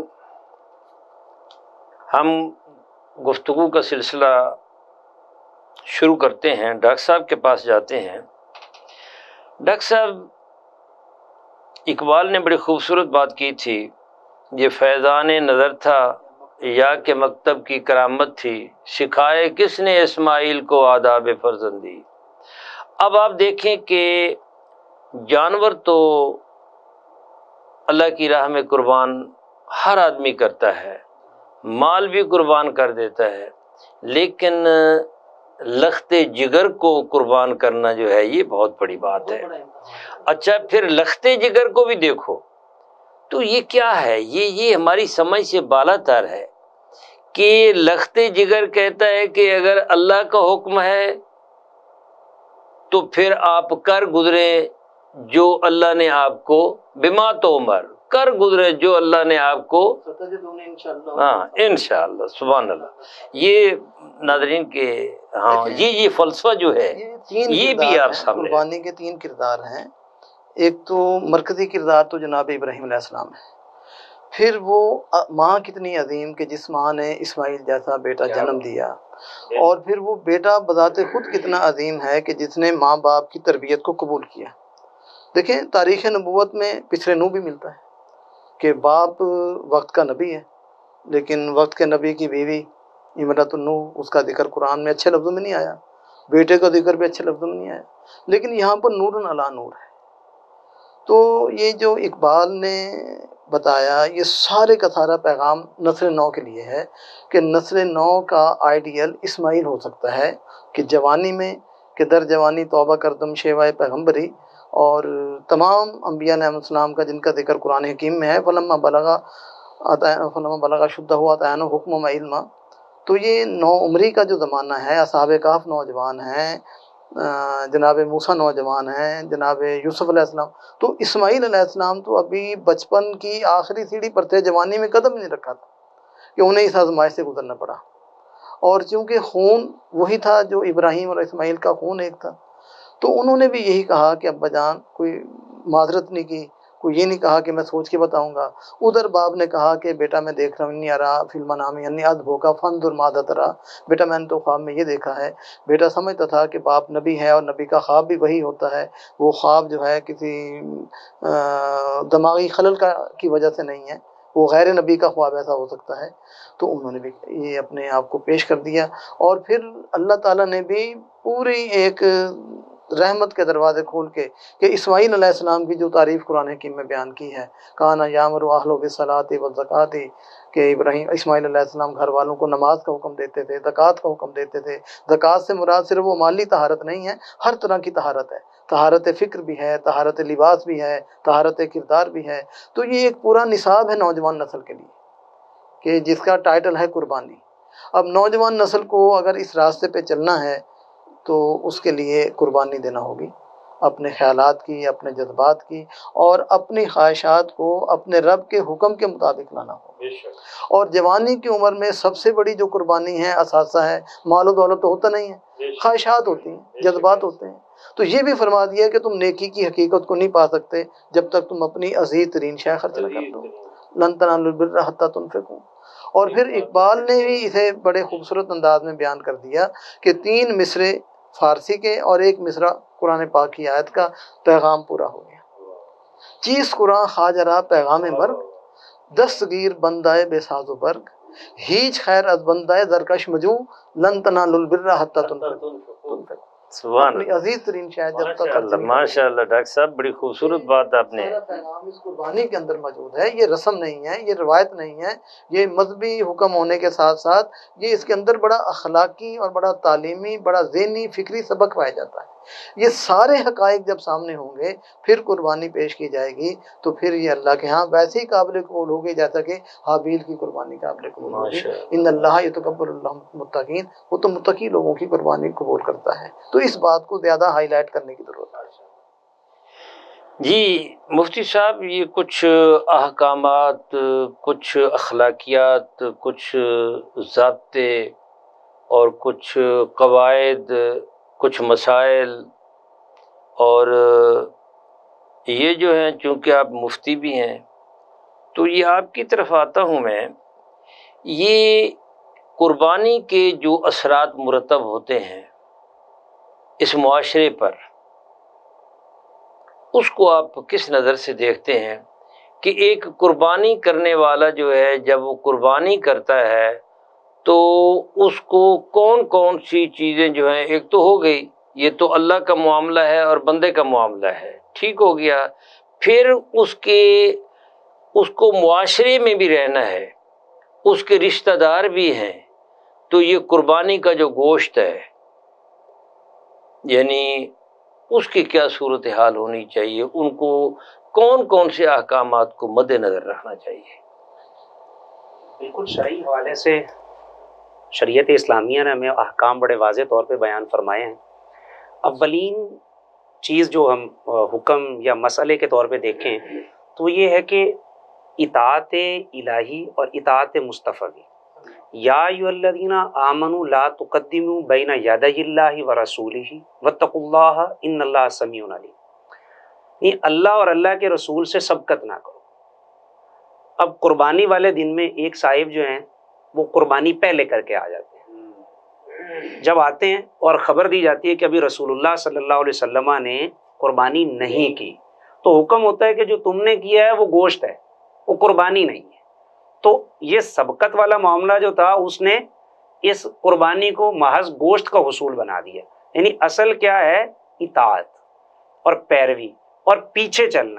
हम गुफ्तगू का सिलसिला शुरू करते हैं। डॉक्टर साहब के पास जाते हैं। डॉक्टर साहब, इकबाल ने बड़ी खूबसूरत बात की थी, ये फैज़ान नज़र था या के मकतब की करामत थी, सिखाए किसने इस्माइल को आदाब फर्जंदी। अब आप देखें कि जानवर तो अल्लाह की राह में कुर्बान हर आदमी करता है, مال بھی قربان کر دیتا ہے، لیکن لخت جگر کو قربان کرنا جو ہے یہ بہت بڑی بات ہے۔ اچھا پھر لخت جگر کو بھی دیکھو تو یہ کیا ہے، یہ ہماری سمجھ سے بالا تر ہے کہ لخت جگر کہتا ہے کہ اگر اللہ کا حکم ہے تو پھر آپ کر گزرے جو اللہ نے آپ کو، بما تومر، کر گزرے جو اللہ نے آپ کو، ہاں انشاءاللہ، سبحان اللہ۔ یہ ناظرین کے ہاں یہ فلسفہ جو ہے یہ بھی آپ سامنے، قربانی کے 3 کردار ہیں۔ ایک تو مرکزی کردار تو جناب ابراہیم علیہ السلام ہے، پھر وہ ماں کتنی عظیم کہ جس ماں نے اسماعیل جیسا بیٹا جنم دیا، اور پھر وہ بیٹا بذات خود کتنا عظیم ہے کہ جس نے ماں باپ کی تربیت کو قبول کیا۔ دیکھیں تاریخ نبوت میں پچھلے نو بھی ملتا ہے کہ باپ وقت کا نبی ہے، لیکن وقت کے نبی کی بیوی امرأۃ النوح، اس کا ذکر قرآن میں اچھے لفظوں میں نہیں آیا، بیٹے کا ذکر بھی اچھے لفظوں میں نہیں آیا، لیکن یہاں پر نور علی نور ہے۔ تو یہ جو اقبال نے بتایا یہ سارے کا سارا پیغام نسل نو کے لیے ہے کہ نسل نو کا آئیڈیل اسماعیل ہو سکتا ہے کہ جوانی میں کہ در جوانی توبہ کردم شیوائے پیغمبری، اور تمام انبیاء علیہ السلام کا جن کا ذکر قرآن حکیم میں ہے، فلما بلغا شدہ ہوا تعین حکم و علما۔ تو یہ نو عمری کا جو زمانہ ہے، اصحاب کہف نوجوان ہیں، جناب موسیٰ نوجوان ہیں، جناب یوسف علیہ السلام، تو اسماعیل علیہ السلام تو ابھی بچپن کی آخری سیڑھی پر تھے، جوانی میں قدم نہیں رکھا تھا کہ انہیں اس آزمائش سے گزرنا پڑا۔ اور چونکہ خون وہی تھا جو ابراہیم اور اسماعیل کا خون ایک تھا، تو انہوں نے بھی یہی کہا کہ ابا جان، کوئی معذرت نہیں کی، کوئی یہ نہیں کہا کہ میں سوچ کے بتاؤں گا۔ ادھر باپ نے کہا کہ بیٹا میں دیکھ رہا ہوں، انی ارا فی المنام انی اذبحک فانظر ماذا تری، بیٹا میں نے تو خواب میں یہ دیکھا ہے۔ بیٹا سمجھتا تھا کہ باپ نبی ہے اور نبی کا خواب بھی وہی ہوتا ہے، وہ خواب جو ہے کسی دماغی خلل کی وجہ سے نہیں ہے، وہ غیر نبی کا خواب ایسا ہو سکتا ہے۔ تو انہوں نے بھی یہ اپنے آپ کو پیش کر دیا، اور پھر اللہ تعالیٰ نے بھی پوری ایک رحمت کے دروازے کھول کے کہ اسماعیل علیہ السلام کی جو تعریف قرآن حکیم میں بیان کی ہے، کانا یامر اہلہ بالصلاۃ والزکاۃ، کہ اسماعیل علیہ السلام گھر والوں کو نماز کا حکم دیتے تھے، زکوٰۃ کا حکم دیتے تھے۔ زکوٰۃ سے مراد صرف وہ مالی طہارت نہیں ہے، ہر طرح کی طہارت ہے، طہارت فکر بھی ہے، طہارت لباس بھی ہے، طہارت کردار بھی ہے۔ تو یہ ایک پورا نصاب ہے نوجوان نسل کے لیے کہ جس کا ٹائٹل ہے قربانی۔ اب نوجوان نسل کو اگر اس راستے پہ چلنا ہے تو اس کے لیے قربانی دینا ہوگی، اپنے خیالات کی، اپنے جذبات کی، اور اپنی خواہشات کو اپنے رب کے حکم کے مطابق لانا ہوگا۔ اور جوانی کی عمر میں سب سے بڑی جو قربانی ہے، اثاثہ ہے، مال و دولت تو ہوتا نہیں ہے، خواہشات ہوتی ہیں، جذبات ہوتے ہیں۔ تو یہ بھی فرما دیا کہ تم نیکی کی حقیقت کو نہیں پا سکتے جب تک تم اپنی عزیز ترین شے خرچ نہ کر دو، لن تنالوا البر حتی تنفقوا۔ اور پھر اقبال نے بھی اسے بڑے خوبصورت انداز میں بیان کر دیا کہ 3 مصرے فارسی کے اور 1 مصرع قرآن پاک کی آیت کا پیغام پورا ہو گیا۔ چیز قرآن خواجہ پیغام مرگ، دستگیر بندائے بے ساز و برگ، ہیچ خیر از بندائے زرکش مجو، لن تنالوا البر حتی تنفقوا۔ سبحان اللہ، عزیز ترین شاید جب تک ماشاء اللہ ڈاکٹر صاحب بڑی خوبصورت بات آپ نے، پیغام اس قربانی کے اندر موجود ہے۔ یہ رسم نہیں ہے، یہ روایت نہیں ہے، یہ مذہبی حکم ہونے کے ساتھ ساتھ یہ اس کے اندر بڑا اخلاقی اور بڑا تعلیمی، بڑا ذہنی فکری سبق پایا جاتا ہے۔ یہ سارے حقائق جب سامنے ہوں گے پھر قربانی پیش کی جائے گی، تو پھر یہ اللہ کے ہاں ویسے ہی قابل قبول ہوگی جیسا کہ حابیل کی قربانی قابل قبول ہوگی۔ ان اللہ یتقبل المتقین، وہ تو متقی لوگوں کی قربانی قبول کرتا ہے۔ تو اس بات کو زیادہ ہائی لائٹ کرنے کی ضرورت ہے۔ جی مفتی صاحب، یہ کچھ احکامات، کچھ اخلاقیات، کچھ ضابطے اور کچھ قواعد، کچھ مسائل، اور یہ جو ہیں چونکہ آپ مفتی بھی ہیں تو یہ آپ کی طرف آتا ہوں میں، یہ قربانی کے جو اثرات مرتب ہوتے ہیں اس معاشرے پر، اس کو آپ کس نظر سے دیکھتے ہیں کہ ایک قربانی کرنے والا جو ہے جب وہ قربانی کرتا ہے تو اس کو کون کون سی چیزیں جو ہیں، ایک تو ہو گئی یہ تو اللہ کا معاملہ ہے اور بندے کا معاملہ ہے، ٹھیک ہو گیا، پھر اس کو معاشرے میں بھی رہنا ہے، اس کے رشتہ دار بھی ہیں، تو یہ قربانی کا جو گوشت ہے یعنی اس کی کیا صورتحال ہونی چاہیے، ان کو کون کون سے احکامات کو مد نظر رکھنا چاہیے؟ بالکل شرعی حوالے سے شریعت اسلامیہ نے ہمیں احکام بڑے واضح طور پہ بیان فرمائے ہیں۔ اولین چیز جو ہم حکم یا مسئلے کے طور پہ دیکھیں تو یہ ہے کہ اطاعت الہی اور اطاعت مصطفی۔ یا ایھا الذین آمنوا لا تقدموا بین یدی اللہ ورسولہ واتقوا اللہ ان اللہ سمیع علیم، یہ اللہ اور اللہ کے رسول سے سبقت نہ کرو۔ اب قربانی والے دن میں ایک صاحب جو ہیں وہ قربانی پہلے کر کے آ جاتے ہیں، جب آتے ہیں اور خبر دی جاتی ہے کہ ابھی رسول اللہ صلی اللہ علیہ وسلم نے قربانی نہیں کی، تو حکم ہوتا ہے کہ جو تم نے کیا ہے وہ گوشت ہے، وہ قربانی نہیں ہے۔ تو یہ سبقت والا معاملہ جو تھا اس نے اس قربانی کو محض گوشت کا حصول بنا دیا، یعنی اصل کیا ہے؟ اطاعت اور پیروی اور پیچھے چلنا،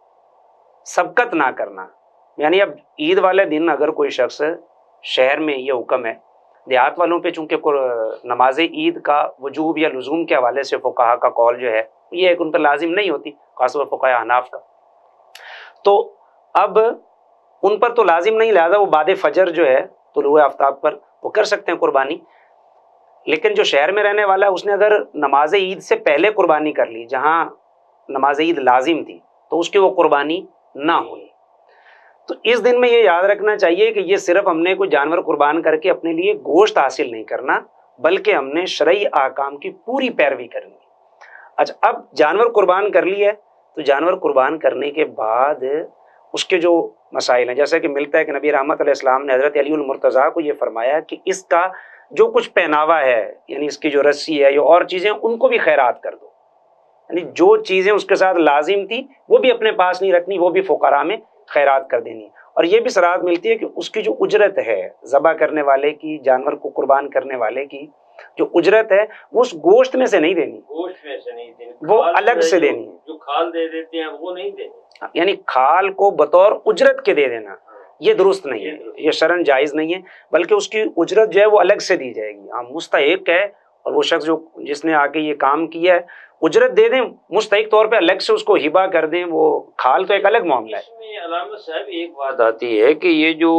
سبقت نہ کرنا۔ یعنی اب عید والے دن اگر کوئی شخص، شہر میں یہ حکم ہے، دیہات والوں پہ چونکہ نماز عید کا وجوب یا لزوم کے حوالے سے فقہا کا قول جو ہے یہ ایک ان پر لازم نہیں ہوتی، خاص طور پر فقہاء احناف کا، تو اب ان پر تو لازم نہیں، لہٰذا وہ بعد فجر جو ہے طلوع آفتاب پر وہ کر سکتے ہیں قربانی۔ لیکن جو شہر میں رہنے والا ہے اس نے اگر نماز عید سے پہلے قربانی کر لی جہاں نماز عید لازم تھی تو اس کی وہ قربانی نہ ہوئی۔ تو اس دن میں یہ یاد رکھنا چاہیے کہ یہ صرف ہم نے کوئی جانور قربان کر کے اپنے لیے گوشت حاصل نہیں کرنا، بلکہ ہم نے شرعی احکام کی پوری پیروی کرنی ہے۔ اچھا، اب جانور قربان کر لی ہے تو جانور قربان کرنے کے بعد اس کے جو مسائل ہیں، جیسا کہ ملتا ہے کہ نبی رحمت علیہ السلام نے حضرت علی المرتضیٰ کو یہ فرمایا کہ اس کا جو کچھ پہناوا ہے، یعنی اس کی جو رسی ہے یا اور چیزیں، ان کو بھی خیرات کر دو، یعنی جو چیزیں اس کے ساتھ لازم تھی وہ بھی اپنے پاس نہیں رکھنی، وہ بھی فقراء میں خیرات کر دینی۔ اور یہ بھی صراحت ملتی ہے کہ اس کی جو اجرت ہے ذبح کرنے والے کی، جانور کو قربان کرنے والے کی جو اجرت ہے وہ اس گوشت میں سے نہیں دینی، گوشت میں سے نہیں دینی، وہ الگ سے دینی ہے۔ جو کھال دے دیتے ہیں وہ نہیں دینی، یعنی کھال کو بطور اجرت کے دے دینا یہ درست نہیں ہے، یہ شرعاً جائز نہیں ہے، بلکہ اس کی اجرت جو ہے وہ الگ سے دی جائے گی۔ ہاں، مستحق ہے اور وہ شخص جس نے آ کے یہ کام کیا ہے اجرت دے دیں، مستحق طور پہ الگ سے اس کو ہبہ کر دیں، وہ کھال تو ایک الگ معاملہ ہے۔ اس میں علامہ صاحب ایک بات آتی ہے کہ یہ جو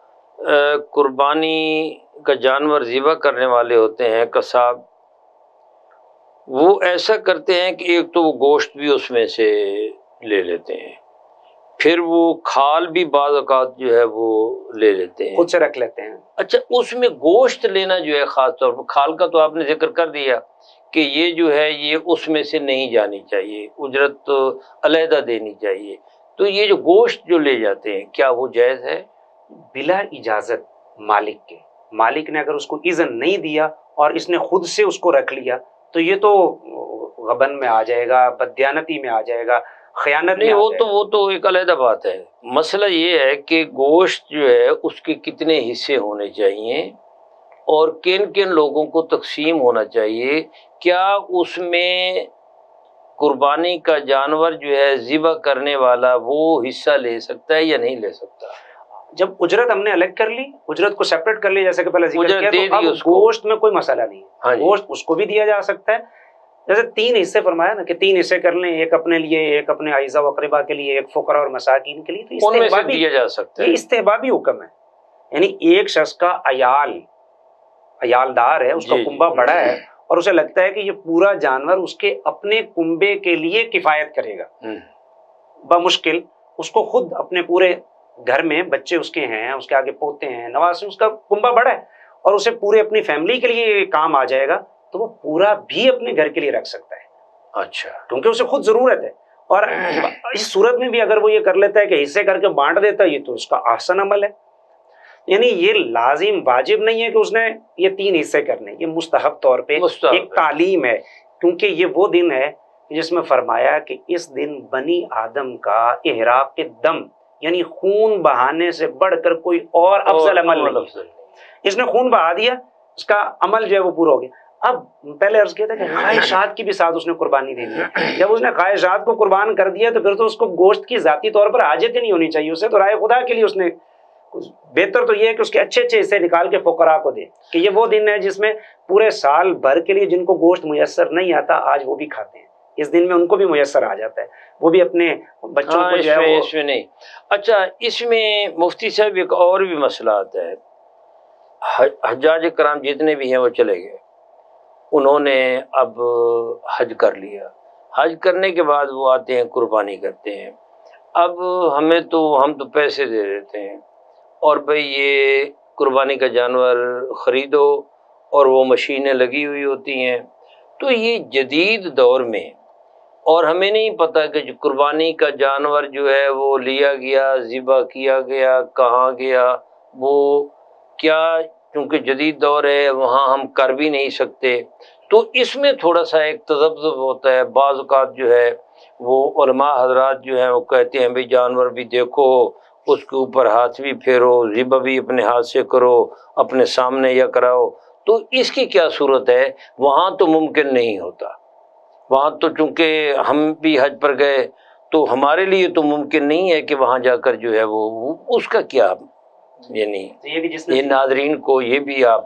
قربانی کا جانور ذبح کرنے والے ہوتے ہیں قصاب، وہ ایسا کرتے ہیں کہ ایک تو وہ گوشت بھی اس میں سے لے لیتے ہیں، پھر وہ کھال بھی بعض اوقات جو ہے وہ لے لیتے ہیں، خود سے رکھ لیتے ہیں۔ اچھا، اس میں گوشت لینا جو ہے خاص طور پر کھال کا تو آپ نے ذکر کر دیا کہ یہ جو ہے یہ اس میں سے نہیں جانی چاہیے، اجرت تو علیحدہ دینی چاہیے، تو یہ جو گوشت جو لے جاتے ہیں کیا وہ جائز ہے؟ بلا اجازت مالک کے، مالک نے اگر اس کو اذن نہیں دیا اور اس نے خود سے اس کو رکھ لیا تو یہ تو غبن میں آ جائے گا، بددیانتی میں آ جائے گا، خیانت نہیں۔ وہ تو ایک علیحدہ بات ہے۔ مسئلہ یہ ہے کہ گوشت جو ہے اس کے کتنے حصے ہونے چاہیے اور کن کن لوگوں کو تقسیم ہونا چاہیے، کیا اس میں قربانی کا جانور جو ہے ذبح کرنے والا وہ حصہ لے سکتا ہے یا نہیں لے سکتا؟ جب اجرت ہم نے الگ کر لی، اجرت کو سیپریٹ کر لی جیسے کہ پہلے ذکر کیا، تو اب گوشت میں کوئی مسئلہ نہیں ہے، گوشت اس کو بھی دیا جا سکتا ہے۔ جیسے 3 حصے فرمایا نا کہ 3 حصے کر لیں، ایک اپنے لیے، ایک اپنے اعزا و اقربا کے لیے، ایک فقراء اور مساکین کے لیے، تو ان میں سے دیا جا سکتا ہے۔ یہ استحبابی حکم ہے، یعنی ایک شخص کا عیالدار ہے، اس کا کنبہ بڑا ہے اور اسے لگتا ہے کہ یہ پورا جانور اس کے اپنے کنبے کے لیے کفایت کرے گا، بمشکل اس کو خود اپنے پورے گھر میں بچے اس کے ہیں، اس کے آگے پوتے ہیں، نواسے، اس کا کنبہ بڑا ہے اور اسے پورے اپنی فیملی کے لیے کام آ جائے گا تو وہ پورا بھی اپنے گھر کے لیے رکھ سکتا ہے۔ اچھا، کیونکہ اسے خود ضرورت ہے، اور اس صورت میں بھی اگر وہ یہ کر لیتا ہے کہ حصے کر کے بانٹ دیتا ہے، یہ تو اس کا احسن عمل ہے۔ یعنی یہ لازم واجب نہیں ہے کہ اس نے یہ 3 حصے کرنے، یہ مستحب طور پہ ایک تعلیم ہے، کیونکہ یہ وہ دن ہے جس میں فرمایا کہ اس دن بنی آدم کا احراق دم، یعنی خون بہانے سے بڑھ کر کوئی اور افضل عمل نہیں۔ اس نے خون بہا دیا، اس کا عمل جو ہے وہ پورا ہو گیا۔ اب پہلے عرض کیا تھا کہ خواہشات کی بھی ساتھ اس نے قربانی دے دی، جب اس نے خواہشات کو قربان کر دیا تو پھر تو اس کو گوشت کی ذاتی طور پر حاجت ہی نہیں ہونی چاہیے، اسے تو رائے خدا کے لیے اس نے बेहतर तो ये है कि उसके अच्छे अच्छे हिस्से निकाल के फुकरा को दे, कि ये वो दिन है जिसमें पूरे साल भर के लिए जिनको गोश्त मुयस्सर नहीं आता आज वो भी खाते हैं, इस दिन में उनको भी मुयस्सर आ जाता है, वो भी अपने बच्चों को जो है इसमें नहीं। अच्छा, इसमें मुफ्ती साहब एक और भी मसला आता है, हज्जाज कराम जितने भी हैं वो चले गए, उन्होंने अब हज कर लिया, हज करने के बाद वो आते हैं कुर्बानी करते हैं। अब हम तो पैसे दे देते हैं और भाई ये कुर्बानी का जानवर ख़रीदो और वो मशीनें लगी हुई होती हैं। तो ये जदीद दौर में, और हमें नहीं पता कि जो कुर्बानी का जानवर जो है वो लिया गया, ज़िबा किया गया, कहाँ गया, वो क्या, क्योंकि जदीद दौर है वहाँ हम कर भी नहीं सकते। तो इसमें थोड़ा सा एक तज़ब्ज़ुब होता है। बाज़ औक़ात जो है वो उलमा हज़रात जो हैं वो कहते हैं भाई जानवर भी देखो, उसके ऊपर हाथ भी फेरो, ज़िबा भी अपने हाथ से करो, अपने सामने या कराओ। तो इसकी क्या सूरत है? वहाँ तो मुमकिन नहीं होता, वहाँ तो चूँकि हम भी हज पर गए तो हमारे लिए तो मुमकिन नहीं है कि वहाँ जाकर जो है वो उसका क्या, यानी ये नाज़रीन को ये भी आप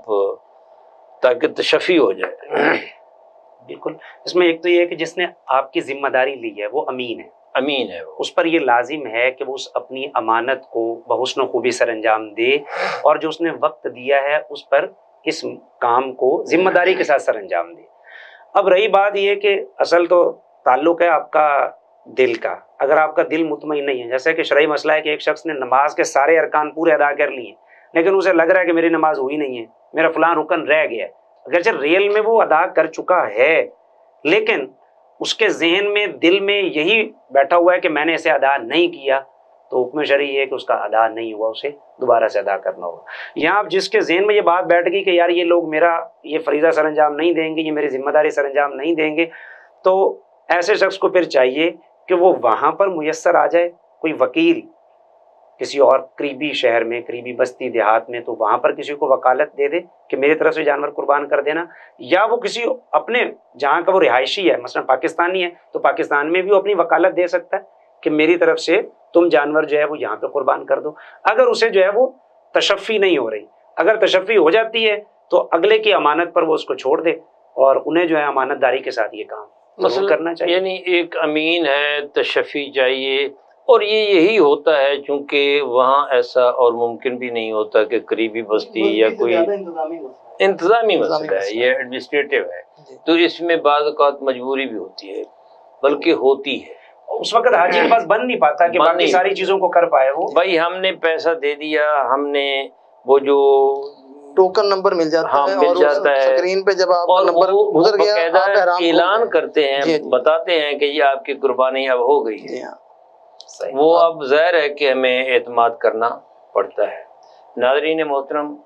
ताकि तशफ़ी हो जाए। बिल्कुल, इसमें एक तो ये है कि जिसने आपकी जिम्मेदारी ली है वो अमीन है वो, उस पर ये लाजिम है कि वो उस अपनी अमानत को बहुस्न खूबी सर अंजाम दे, और जो उसने वक्त दिया है उस पर इस काम को जिम्मेदारी के साथ सर अंजाम दे। अब रही बात ये कि असल तो ताल्लुक है आपका दिल का। अगर आपका दिल मुतमईन नहीं है, जैसे कि शरई मसला है कि एक शख्स ने नमाज के सारे अरकान पूरे अदा कर लिए लेकिन उसे लग रहा है कि मेरी नमाज हुई नहीं है, मेरा फलां रुकन रह गया, अगरचे रियल में वो अदा कर चुका है लेकिन उसके जहन में दिल में यही बैठा हुआ है कि मैंने इसे अदा नहीं किया, तो हुक्म शरई है कि उसका अदा नहीं हुआ, उसे दोबारा से अदा करना होगा। यहाँ आप जिसके जहन में ये बात बैठ गई कि यार ये लोग मेरा ये फरीज़ा सर अंजाम नहीं देंगे, ये मेरी जिम्मेदारी सर अंजाम नहीं देंगे, तो ऐसे शख्स को फिर चाहिए कि वो वहाँ पर मुयस्सर आ जाए कोई वकील किसी और करीबी शहर में, करीबी बस्ती देहात में, तो वहाँ पर किसी को वकालत दे दे कि मेरी तरफ से जानवर कुर्बान कर देना, या वो किसी अपने जहाँ का वो रिहायशी है, मसलन पाकिस्तानी है तो पाकिस्तान में भी वो अपनी वकालत दे सकता है कि मेरी तरफ से तुम जानवर जो है वो यहाँ पे कुर्बान कर दो। अगर उसे जो है वो तशफ़ी नहीं हो रही, अगर तशफ़ी हो जाती है तो अगले की अमानत पर वो उसको छोड़ दे और उन्हें जो है अमानतदारी के साथ ये काम करना चाहिए। यानी एक अमीन है, तशफ़ी चाहिए, और ये यही होता है चूँकि वहाँ ऐसा और मुमकिन भी नहीं होता कि करीबी बस्ती या कोई इंतज़ामी मसला है, ये एडमिनिस्ट्रेटिव है, तो इसमें बाज़ औक़ात मजबूरी भी होती है, बल्कि होती है। उस वक्त हाजी के पास बन नहीं पाता कि बाकी सारी चीज़ों को कर पाए वो। भाई हमने पैसा दे दिया, हमने वो जो टोकन नंबर मिल जाता है, मिल जाता है स्क्रीन पे जब आपका नंबर गुजर गया आप ऐलान करते हैं, बताते हैं कि ये आपकी कुर्बानी अब हो गई है, वो अब ज़ाहिर है कि हमें एतमाद करना पड़ता है। नाज़रीन मोहतरम,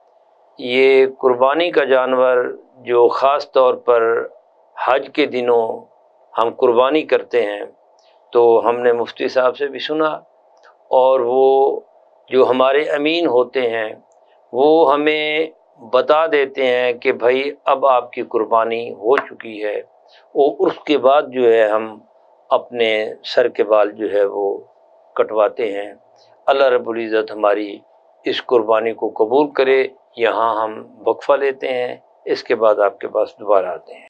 ये कुर्बानी का जानवर जो ख़ास तौर पर हज के दिनों हम कुर्बानी करते हैं, तो हमने मुफ्ती साहब से भी सुना, और वो जो हमारे अमीन होते हैं वो हमें बता देते हैं कि भाई अब आपकी कुर्बानी हो चुकी है, और उसके बाद जो है हम अपने सर के बाल जो है वो कटवाते हैं। अल्लाह रब्बुल इज़्ज़त हमारी इस कुर्बानी को कबूल करे। यहाँ हम वक्फा लेते हैं, इसके बाद आपके पास दोबारा आते हैं।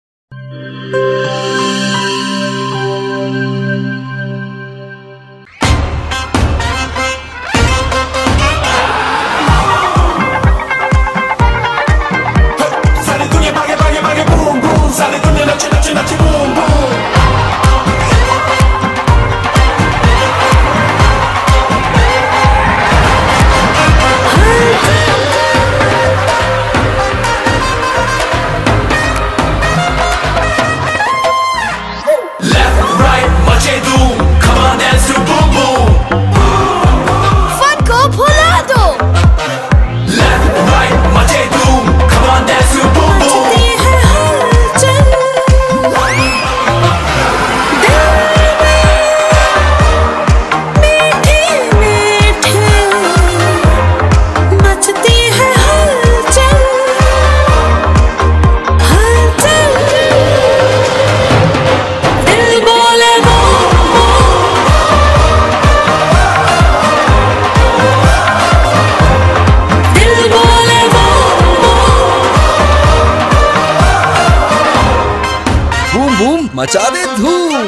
मचा दे धूम।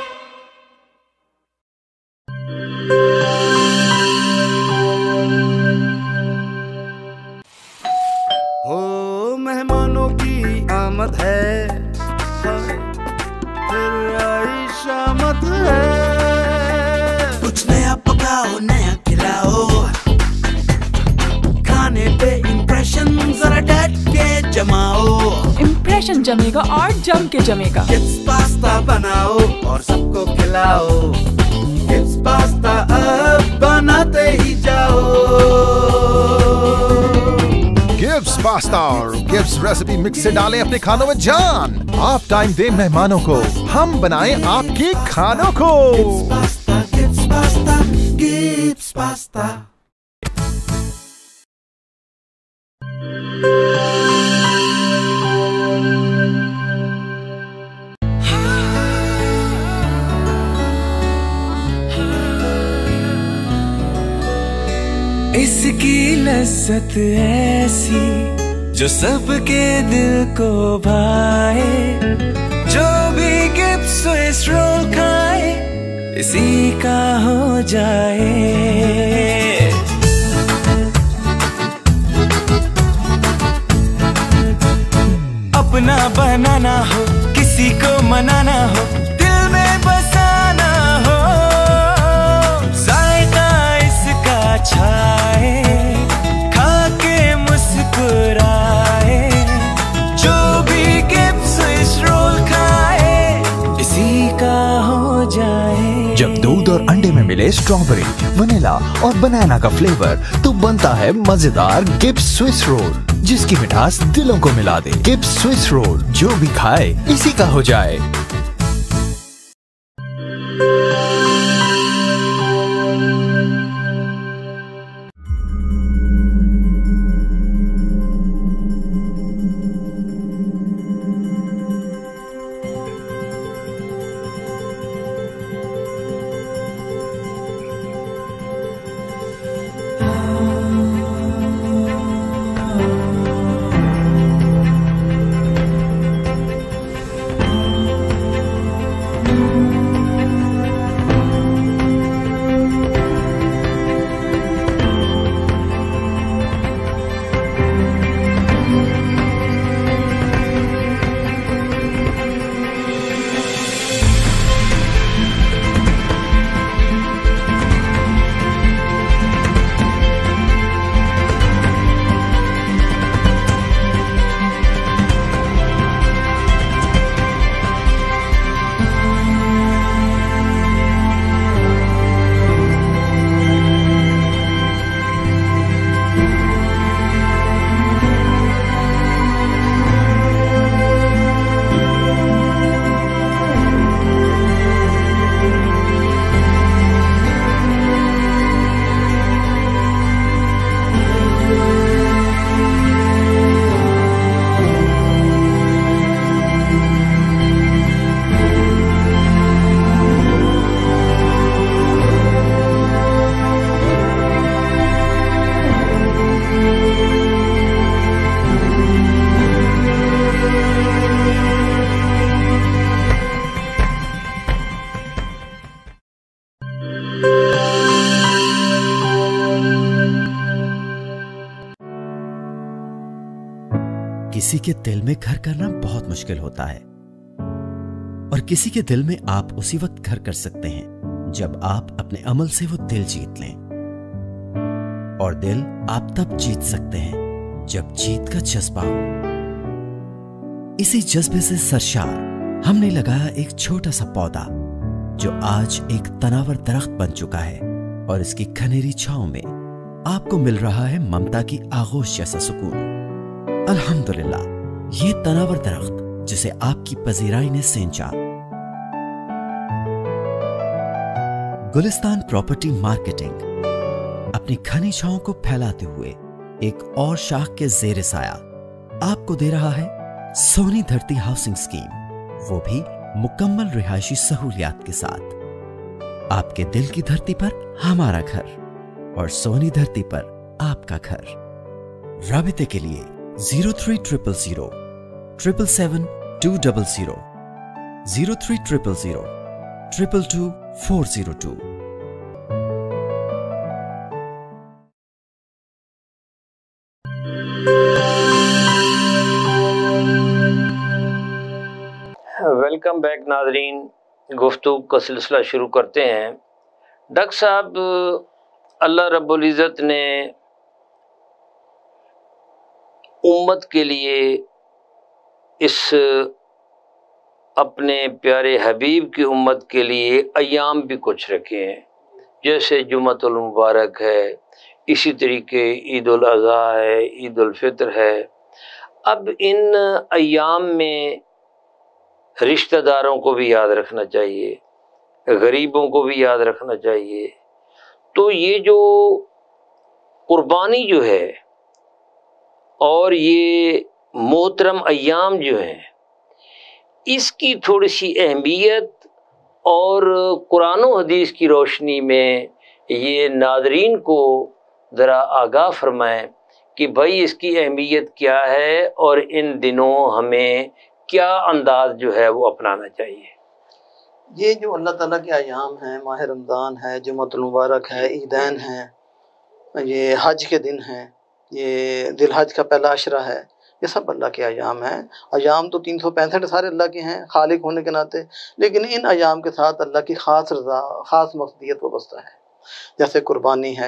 हो मेहमानों की आमद है, फिर आई शामत है। कुछ नया पकाओ, नया खिलाओ, खाने पे इम्प्रेशन जरा डट के जमाओ। इम्प्रेशन जमेगा और जम के जमेगा। किड्स पास्ता बनाओ और सबको खिलाओ। किड्स पास्ता अब बनाते ही जाओ। गिब्स पास्ता और गिब्स रेसिपी मिक्स से डालें अपने खानों में जान। आप टाइम दें मेहमानों को, हम बनाएं आपके खानों को। Gibbs pasta, Gibbs pasta. इसकी लज्जत ऐसी जो सबके दिल को भाए, जो भी गिब्स स्विस रोल खाए इसी का हो जाए। अपना बनाना हो, किसी को मनाना हो, दिल में बसाना हो, जायका इसका छाए, खा के मुस्कुराए, जो भी गिब्स स्विस रोल खाए इसी का हो जाए। जब दूध और अंडे में मिले स्ट्रॉबेरी, वनीला और बनाना का फ्लेवर तो बनता है मजेदार गिब्स स्विस रोल, जिसकी मिठास दिलों को मिला दे। गिब्स स्विस रोल, जो भी खाए इसी का हो जाए। किसी के दिल में घर करना बहुत मुश्किल होता है, और किसी के दिल में आप उसी वक्त घर कर सकते हैं जब आप अपने अमल से वो दिल जीत लें। और दिल आप तब जीत सकते हैं जब जीत का जज्बा हो। इसी जज्बे से सरशार हमने लगाया एक छोटा सा पौधा जो आज एक तनावर दरख्त बन चुका है, और इसकी खनेरी छांव में आपको मिल रहा है ममता की आगोश जैसा सुकून। अल्हम्दुलिल्लाह, ये तनावर दरख्त जिसे आपकी पजीराई ने सेंचा। गुलिस्तान प्रॉपर्टी मार्केटिंग अपनी घनी छांव को फैलाते हुए एक और शाख के जेर साया आपको दे रहा है सोनी धरती हाउसिंग स्कीम, वो भी मुकम्मल रिहायशी सहूलियात के साथ। आपके दिल की धरती पर हमारा घर, और सोनी धरती पर आपका घर। राबिते के लिए 0300 777 200 0300 222 402। वेलकम बैक नाजरीन, गुफ्तगू का सिलसिला शुरू करते हैं। डॉक्टर साहब, अल्लाह रब्बुल इज़्ज़त ने उम्मत के लिए इस अपने प्यारे हबीब की उम्मत के लिए अयाम भी कुछ रखे हैं, जैसे जुम्मतुल मुबारक है, इसी तरीके ईद उल अज़हा है, ईद उल फितर है। अब इन अयाम में रिश्तेदारों को भी याद रखना चाहिए, गरीबों को भी याद रखना चाहिए। तो ये जो कुर्बानी जो है और ये मोहतरम अयाम जो हैं, इसकी थोड़ी सी अहमियत और कुरान और हदीस की रोशनी में ये नाज़रीन को ज़रा आगाह फरमाएं कि भाई इसकी अहमियत क्या है और इन दिनों हमें क्या अंदाज जो है वो अपनाना चाहिए। ये जो अल्लाह ताला के अयाम हैं, माह रमज़ान है, जुम्मतुल मुबारक है, ईदैन है, ये हज के दिन हैं, ये दिलहज का पहला अशरा है, ये सब अल्लाह के अयाम हैं। अयाम तो 365 सारे अल्लाह के हैं खालिक होने के नाते, लेकिन इन अयाम के साथ अल्लाह की ख़ास रज़ा, ख़ास मक़सदियत वाबस्ता है। जैसे कुर्बानी है,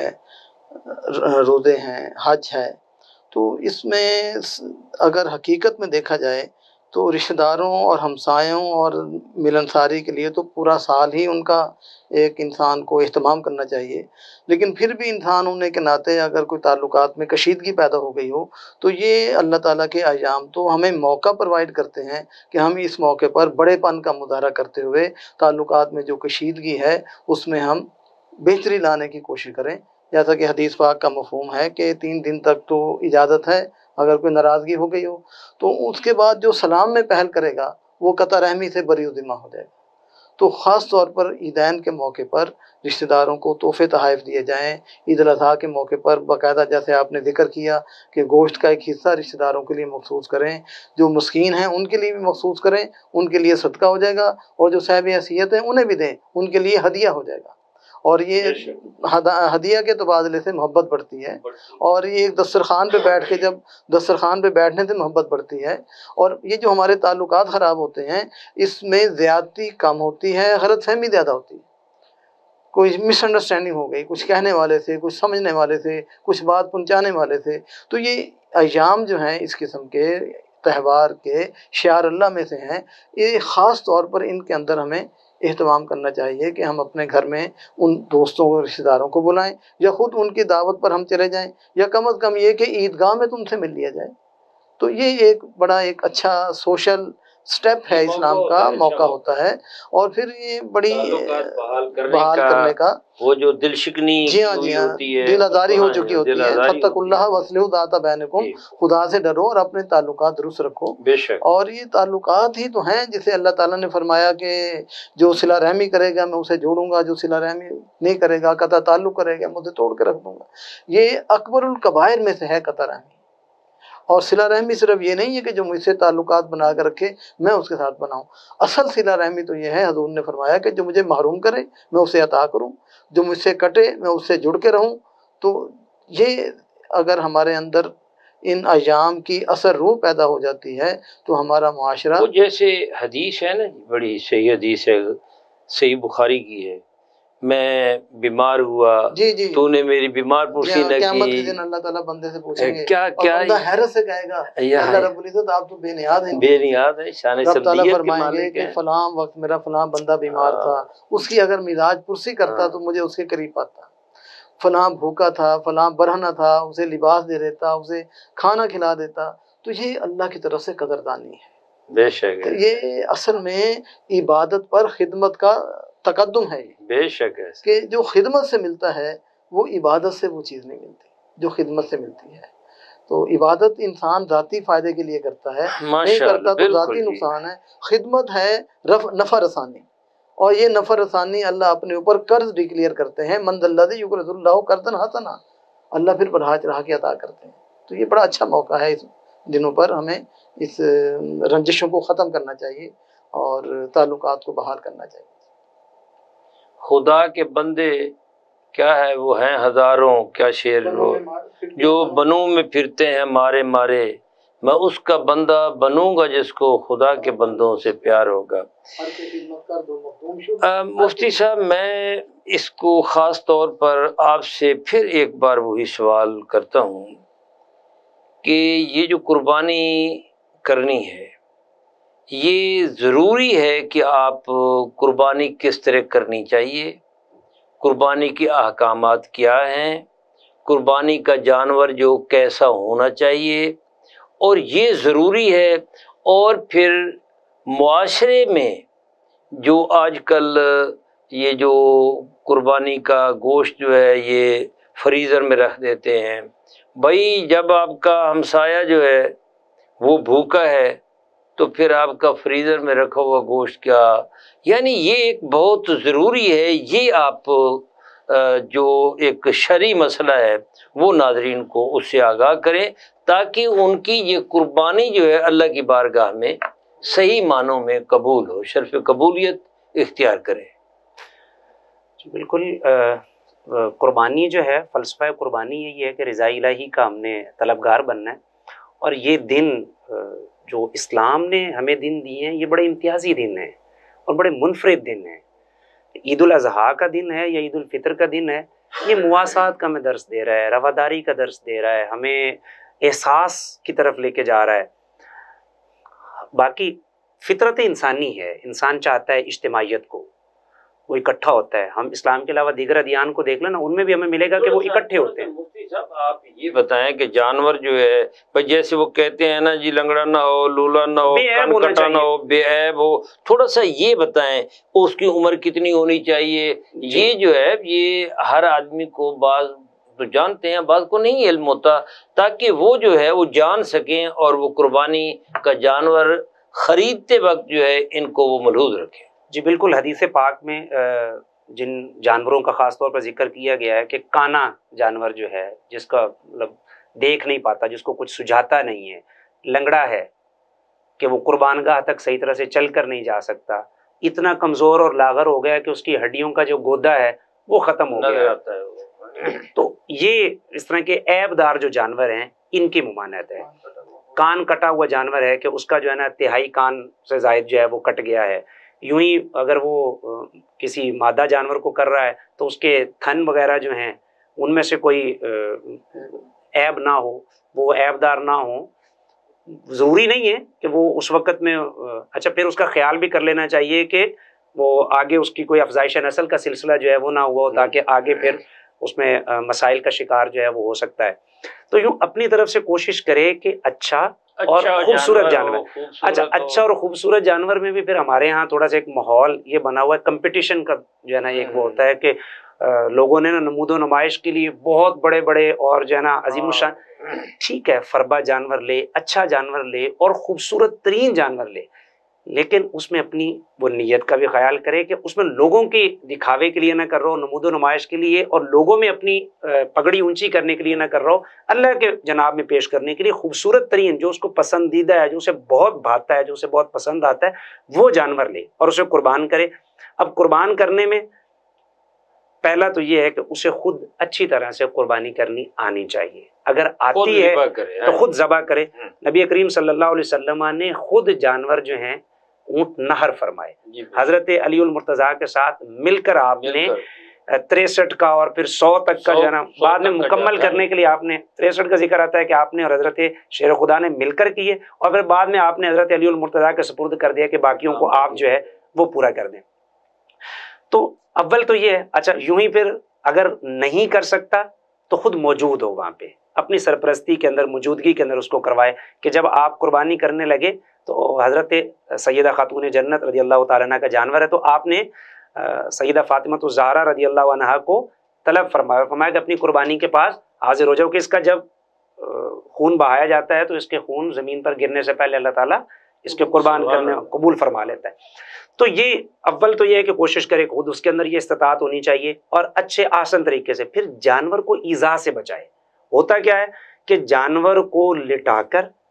रोज़े हैं, हज है। तो इसमें अगर हकीकत में देखा जाए तो रिश्तेदारों और हमसायों और मिलनसारी के लिए तो पूरा साल ही उनका एक इंसान को इह्तिमाम करना चाहिए, लेकिन फिर भी इंसान होने के नाते अगर कोई ताल्लुकात में कशीदगी पैदा हो गई हो तो ये अल्लाह ताला के अयाम तो हमें मौका प्रोवाइड करते हैं कि हम इस मौके पर बड़ेपन का मुजाहरा करते हुए ताल्लुकात में जो कशीदगी है उसमें हम बेहतरी लाने की कोशिश करें। जैसा कि हदीस पाक का मफ़हूम है कि 3 दिन तक तो इजाज़त है, अगर कोई नाराज़गी हो गई हो तो उसके बाद जो सलाम में पहल करेगा वो कता रहमी से बरी ज़िम्मा हो जाएगा। तो ख़ास तौर पर ईदैन के मौके पर रिश्तेदारों को तोहफ़े तोहफ़ दिए जाएँ। ईद उल अज़हा के मौके पर बाकायदा, जैसे आपने ज़िक्र किया कि गोश्त का एक हिस्सा रिश्तेदारों के लिए मखसूस करें, जो मस्कीन हैं उनके लिए भी मखसूस करें, उनके लिए सदका हो जाएगा, और जो साहिब हैसियत हैं उन्हें भी दें, उनके लिए हदिया हो जाएगा। और ये हदिया के तबादले से मोहब्बत बढ़ती है, और ये एक दस्तरखान पे बैठ के जब दस्तरखान पे बैठने से मोहब्बत बढ़ती है। और ये जो हमारे ताल्लुकात ख़राब होते हैं इसमें ज़्यादती कम होती है, गलतफहमी ज़्यादा होती है। कोई मिसअंडरस्टैंडिंग हो गई कुछ कहने वाले से, कुछ समझने वाले से, कुछ बात पहुँचाने वाले से। तो ये अयाम जो हैं इस किस्म के त्यौहार के शियार अल्लाह में से हैं। ये ख़ास तौर पर इनके अंदर हमें एहतमाम करना चाहिए कि हम अपने घर में उन दोस्तों और रिश्तेदारों को बुलाएं, या ख़ुद उनकी दावत पर हम चले जाएं, या कम अज़ कम ये कि ईदगाह में तुमसे मिल लिया जाए। तो ये एक बड़ा एक अच्छा सोशल स्टेप है, इस्लाम का मौका होता है। और फिर ये बड़ी बहाल करने का वो जो दिल शिकनी होती है, दिल आज़ारी हो चुकी होती है, फत्तकुल्लाह वस्लिहु ज़ाता बैनिकुम, खुदा से डरो और अपने ताल्लुकात दुरुस्त रखो। बेशक। और ये ताल्लुकात ही तो हैं जिसे अल्लाह ताला ने फरमाया कि जो सिला रहमी करेगा मैं उसे जोड़ूंगा, जो सिला रहमी नहीं करेगा, कता ताल्लुक करेगा मैं उसे तोड़ के रख दूंगा। ये अकबरुल कबायर में से है कता रहमी। और सिला रहमी सिर्फ ये नहीं है कि जो मुझसे ताल्लुकात बना कर रखे मैं उसके साथ बनाऊं। असल सिला रहमी तो ये है, हजूर ने फरमाया कि जो मुझे महरूम करे मैं उसे अता करूं, जो मुझसे कटे मैं उससे जुड़ के रहूं। तो ये अगर हमारे अंदर इन अयाम की असर रूह पैदा हो जाती है तो हमारा मुआशरा, वो जैसे हदीस है ना, बड़ी सही हदीस है, सही बुखारी की है, मैं बीमार हुआ तूने मेरी बीमार पुरसी न की। दिन अल्लाह ताला बंदे से पूछेंगे क्या क्या बंदा हैरत से कहेगा अल्लाह रब्बुल इज्जत आप तो बेनियाद हैं, बेनियाद है। शान सब्दियत फरमाएंगे कि फलां वक्त मेरा फलां बंदा बीमार था, उसकी अगर मिजाज पुरसी करता तो मुझे उसके करीब पाता। फलां भूखा था, फलां बरहना था, उसे लिबास दे देता, उसे खाना खिला देता। तो ये अल्लाह की तरफ से कदरदानी है। बेशक है। ये असल में इबादत पर खिदमत का तकद्दुम है। बेशक है कि जो खिदमत से मिलता है वो इबादत से वो चीज़ नहीं मिलती जो खिदमत से मिलती है। तो इबादत इंसान ज़ाती फ़ायदे के लिए करता है, नहीं करता तो ज़ाती नुकसान है। खिदमत है नफ़ा रसानी, और ये नफ़ा रसानी अल्लाह अपने ऊपर कर्ज डिक्लेयर करते हैं, मंदल्लज़ी युक़रिज़ुल्लाहु क़र्ज़न हसना, अल्लाह फिर बढ़ा चढ़ा के अता करते हैं। तो ये बड़ा अच्छा मौका है, इस दिनों पर हमें इस रंजिशों को ख़त्म करना चाहिए। اور تعلقات کو بحال کرنا چاہیے۔ خدا کے بندے کیا ہے، وہ ہیں ہزاروں، کیا شعر جو بنوں میں پھرتے ہیں مارے مارے، میں اس کا بندہ بنوں گا جس کو خدا کے بندوں سے پیار ہوگا۔ مفتی صاحب، میں اس کو خاص طور پر آپ سے پھر ایک بار وہی سوال کرتا ہوں کہ یہ جو قربانی کرنی ہے، یہ ضروری ہے کہ آپ قربانی کس طرح کرنی چاہیے، قربانی کے احکامات کیا ہیں، قربانی کا جانور جو کیسا ہونا چاہیے، اور یہ ضروری ہے۔ اور پھر معاشرے میں جو آج کل یہ جو قربانی کا گوشت جو ہے یہ فریزر میں رکھ دیتے ہیں، بھائی جب آپ کا ہمسایہ جو ہے وہ بھوکا ہے تو پھر آپ کا فریزر میں رکھا ہوا گوشت کیا، یعنی یہ ایک بہت ضروری ہے، یہ آپ جو ایک شرعی مسئلہ ہے وہ ناظرین کو اس سے آگاہ کریں تاکہ ان کی یہ قربانی جو ہے اللہ کی بارگاہ میں صحیح معنوں میں قبول ہو، شرف قبولیت اختیار کرے۔ بالکل، قربانی جو ہے، فلسفہ قربانی یہی ہے کہ رضا الہی کا ہم نے طلبگار بننا ہے، اور یہ دن جو اسلام نے ہمیں دن دیے ہیں یہ بڑے امتیازی دن ہیں اور بڑے منفرد دن ہیں۔ عید الاضحیٰ کا دن ہے یا عید الفطر کا دن ہے، یہ مواسات کا ہمیں درس دے رہا ہے، رواداری کا درس دے رہا ہے، ہمیں احساس کی طرف لے کے جا رہا ہے۔ باقی فطرت انسانی ہے، انسان چاہتا ہے اجتماعیت کو، وہ اکٹھا ہوتا ہے۔ ہم اسلام کے علاوہ دیگر ادیان کو دیکھ لیں نا، ان میں بھی ہمیں ملے گا کہ وہ اکٹھے ہوتے ہیں۔ مفتی صاحب آپ یہ بتائیں کہ جانور جو ہے جیسے وہ کہتے ہیں نا جی لنگڑا نہ ہو، لولا نہ ہو، کٹا نہ ہو، بے عیب ہو، تھوڑا سا یہ بتائیں اس کی عمر کتنی ہونی چاہیے؟ یہ جو ہے یہ ہر آدمی کو، بعض تو جانتے ہیں بعض کو نہیں علم ہوتا، تاکہ وہ جو ہے وہ جان سکیں اور وہ قربانی کا جانور خریدتے وقت جو ہے ان کو وہ ملحوظ رکھیں۔ جی بالکل، حدیث پاک میں جن جانوروں کا خاص طور پر ذکر کیا گیا ہے کہ کانا جانور جو ہے، جس کا مطلب دیکھ نہیں پاتا، جس کو کچھ سجھاتا نہیں ہے، لنگڑا ہے کہ وہ قربان گاہ تک صحیح طرح سے چل کر نہیں جا سکتا، اتنا کمزور اور لاغر ہو گیا کہ اس کی ہڈیوں کا جو گودا ہے وہ ختم ہو گیا ہے۔ تو یہ اس طرح کے عیب دار جو جانور ہیں ان کی ممانعت ہے۔ کان کٹا ہوا جانور ہے کہ اس کا جو ہے نا تہائی کان سے زائد جو ہے وہ کٹ گیا ہے، یوں ہی اگر وہ کسی مادہ جانور کو کر رہا ہے تو اس کے تھن وغیرہ جو ہیں ان میں سے کوئی عیب نہ ہو، وہ عیب دار نہ ہو۔ ضروری نہیں ہے کہ وہ اس وقت میں اچھا، پھر اس کا خیال بھی کر لینا چاہیے کہ وہ آگے اس کی کوئی افزائش نسل کا سلسلہ جو ہے وہ نہ ہوا، تاکہ آگے پھر اس میں مسائل کا شکار جو ہے وہ ہو سکتا ہے۔ تو یوں اپنی طرف سے کوشش کرے کہ اچھا اور خوبصورت جانور، اچھا اور خوبصورت جانور میں بھی پھر ہمارے ہاں تھوڑا سا ایک ماحول یہ بنا ہوا ہے کمپٹیشن کا جو ہے نا، ایک وہ ہوتا ہے کہ لوگوں نے نا نمود و نمائش کے لیے بہت بڑے بڑے اور جو ہے نا عظیم الشان، ٹھیک ہے فربا جانور لے، اچھا جانور لے اور خوبصورت ترین جانور لے، لیکن اس میں اپنی وہ نیت کا بھی خیال کرے کہ اس میں لوگوں کی دکھاوے کے لیے نہ کر رہا ہو، نمود و نمائش کے لیے اور لوگوں میں اپنی پگڑی اونچی کرنے کے لیے نہ کر رہا ہو، اللہ کے جناب میں پیش کرنے کے لیے خوبصورت ترین جو اس کو پسندیدہ ہے، جو اسے بہت بھاتا ہے، جو اسے بہت پسند آتا ہے، وہ جانور لے اور اسے قربان کرے۔ اب قربان کرنے میں پہلا تو یہ ہے کہ اسے خود اچھی طرح سے قربانی کرنی آنی چاہیے، اگر آتی ہے تو خود ذبح کرے۔ نبی کریم صلی اللہ علیہ وسلم نے خود جانور جو ہیں اونٹ نہر فرمائے، حضرت علی المرتضیٰ کے ساتھ مل کر آپ نے 63 کا اور پھر 100 تک کا جو ہے نا بعد میں مکمل کرنے کے لیے آپ نے 63 کا ذکر آتا ہے کہ آپ نے اور حضرت شیر خدا نے مل کر کیے، اور پھر بعد میں آپ نے حضرت علی المرتضیٰ کے سپرد کر دیا کہ باقیوں کو آپ جو ہے وہ پورا کر دیں۔ تو اول تو یہ ہے، اچھا یوں ہی پھر اگر نہیں کر سکتا تو خود موجود ہو وہاں پہ، اپنی سرپرستی کے اندر، موجودگی کے اندر اس کو کروائے کہ جب آپ قربانی کرنے لگے تو حضرت سیدہ خاتون جنت رضی اللہ تعالیٰ عنہ کا جانور ہے، تو آپ نے سیدہ فاطمہ الزہرا رضی اللہ عنہا کو طلب فرمایا کہ اپنی قربانی کے پاس حاضر ہو جاؤ کہ اس کا جب خون بہایا جاتا ہے تو اس کے خون زمین پر گرنے سے پہلے اللہ تعالیٰ اس کے قربان کرنے قبول فرما لیتا ہے۔ تو یہ اول تو یہ ہے کہ کوشش کرے خود، اس کے اندر یہ استطاعت ہونی چاہیے اور اچھے آسن طریقے سے، پھر جانور کو ایذا سے بچائے۔ ہوتا کیا ہے کہ جانور کو لٹا کر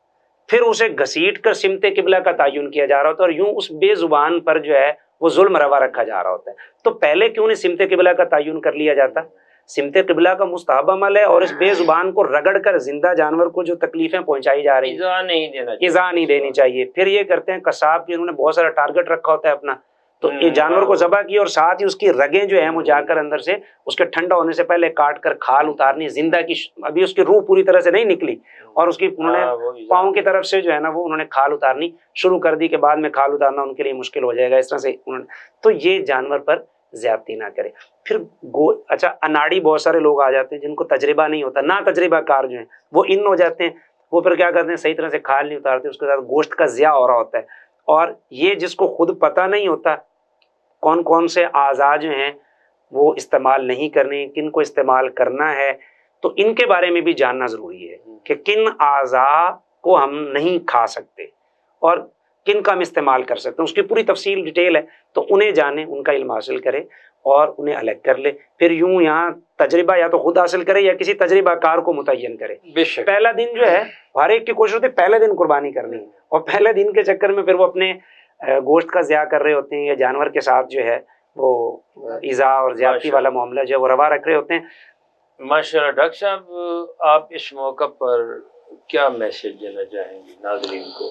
پھر اسے گھسیٹ کر سمت قبلہ کا تعین کیا جا رہا ہوتا ہے، اور یوں اس بے زبان پر جو ہے وہ ظلم روا رکھا جا رہا ہوتا ہے. تو پہلے کیوں نہیں سمت قبلہ کا تعین کر لیا جاتا؟ سمت قبلہ کا مستحب عمل ہے، اور اس بے زبان کو رگڑ کر زندہ جانور کو جو تکلیفیں پہنچائی جا رہی ہیں ایذا نہیں دینی چاہیے. پھر یہ کرتے ہیں قصاب کی، انہوں نے بہت سارا ٹارگٹ رکھا ہوتا ہے اپنا، تو یہ جانور کو ذبح کیا اور ساتھ ہی اس کی رگیں جو ہیں وہ جا کر اندر سے اس کے ٹھنڈا ہونے سے پہلے کاٹ کر کھال اتارنی، زندہ کی ابھی اس کی روح پوری طرح سے نہیں نکلی، اور اس کی انہوں نے پاؤں کی طرف سے جو ہے نا وہ انہوں نے کھال اتارنی شروع کر دی کہ بعد میں کھال اتارنا ان کے لیے مشکل ہو جائے گا، اس طرح سے انہوں نے. تو یہ جانور پر زیادتی نہ کرے. پھر اچھا اناڑی بہت سارے لوگ آ جاتے ہیں جن کو تجربہ نہیں ہوتا، نا تجربہ کار جو ہیں وہ ان ہو جاتے ہیں، وہ پھر کیا کرتے ہیں صحیح طرح سے کھال نہیں اتارتے، اس کے ساتھ گوشت کا ضیاع ہو رہا ہوتا ہے. اور یہ جس کو خود پتہ نہیں ہوتا کون کون سے اعضاء جو ہیں وہ استعمال نہیں کرنے، کن کو استعمال کرنا ہے، تو ان کے بارے میں بھی جاننا ضروری ہے کہ کن اعضاء کو ہم نہیں کھا سکتے اور کن کا ہم استعمال کر سکتے ہیں. اس کی پوری تفصیل ڈیٹیل ہے، تو انہیں جانے، ان کا علم حاصل کرے اور انہیں الگ کر لے. پھر یوں یہاں تجربہ یا تو خود حاصل کرے یا کسی تجربہ کار کو متعین کرے. پہلا دن جو ہے ہر ایک کی کوشش ہوتی ہے پہلے دن قربانی کرنی ہے، اور پہلے دن کے چکر میں پھر وہ اپنے گوشت کا ضیاع کر رہے ہوتے ہیں یا جانور کے ساتھ جو ہے وہ ایذا اور زیادتی والا معاملہ جو ہے وہ روا رکھ رہے ہوتے ہیں. ماشاءاللہ. ڈاکٹر صاحب آپ اس موقع پر کیا میسج دینا چاہیں گے ناظرین کو؟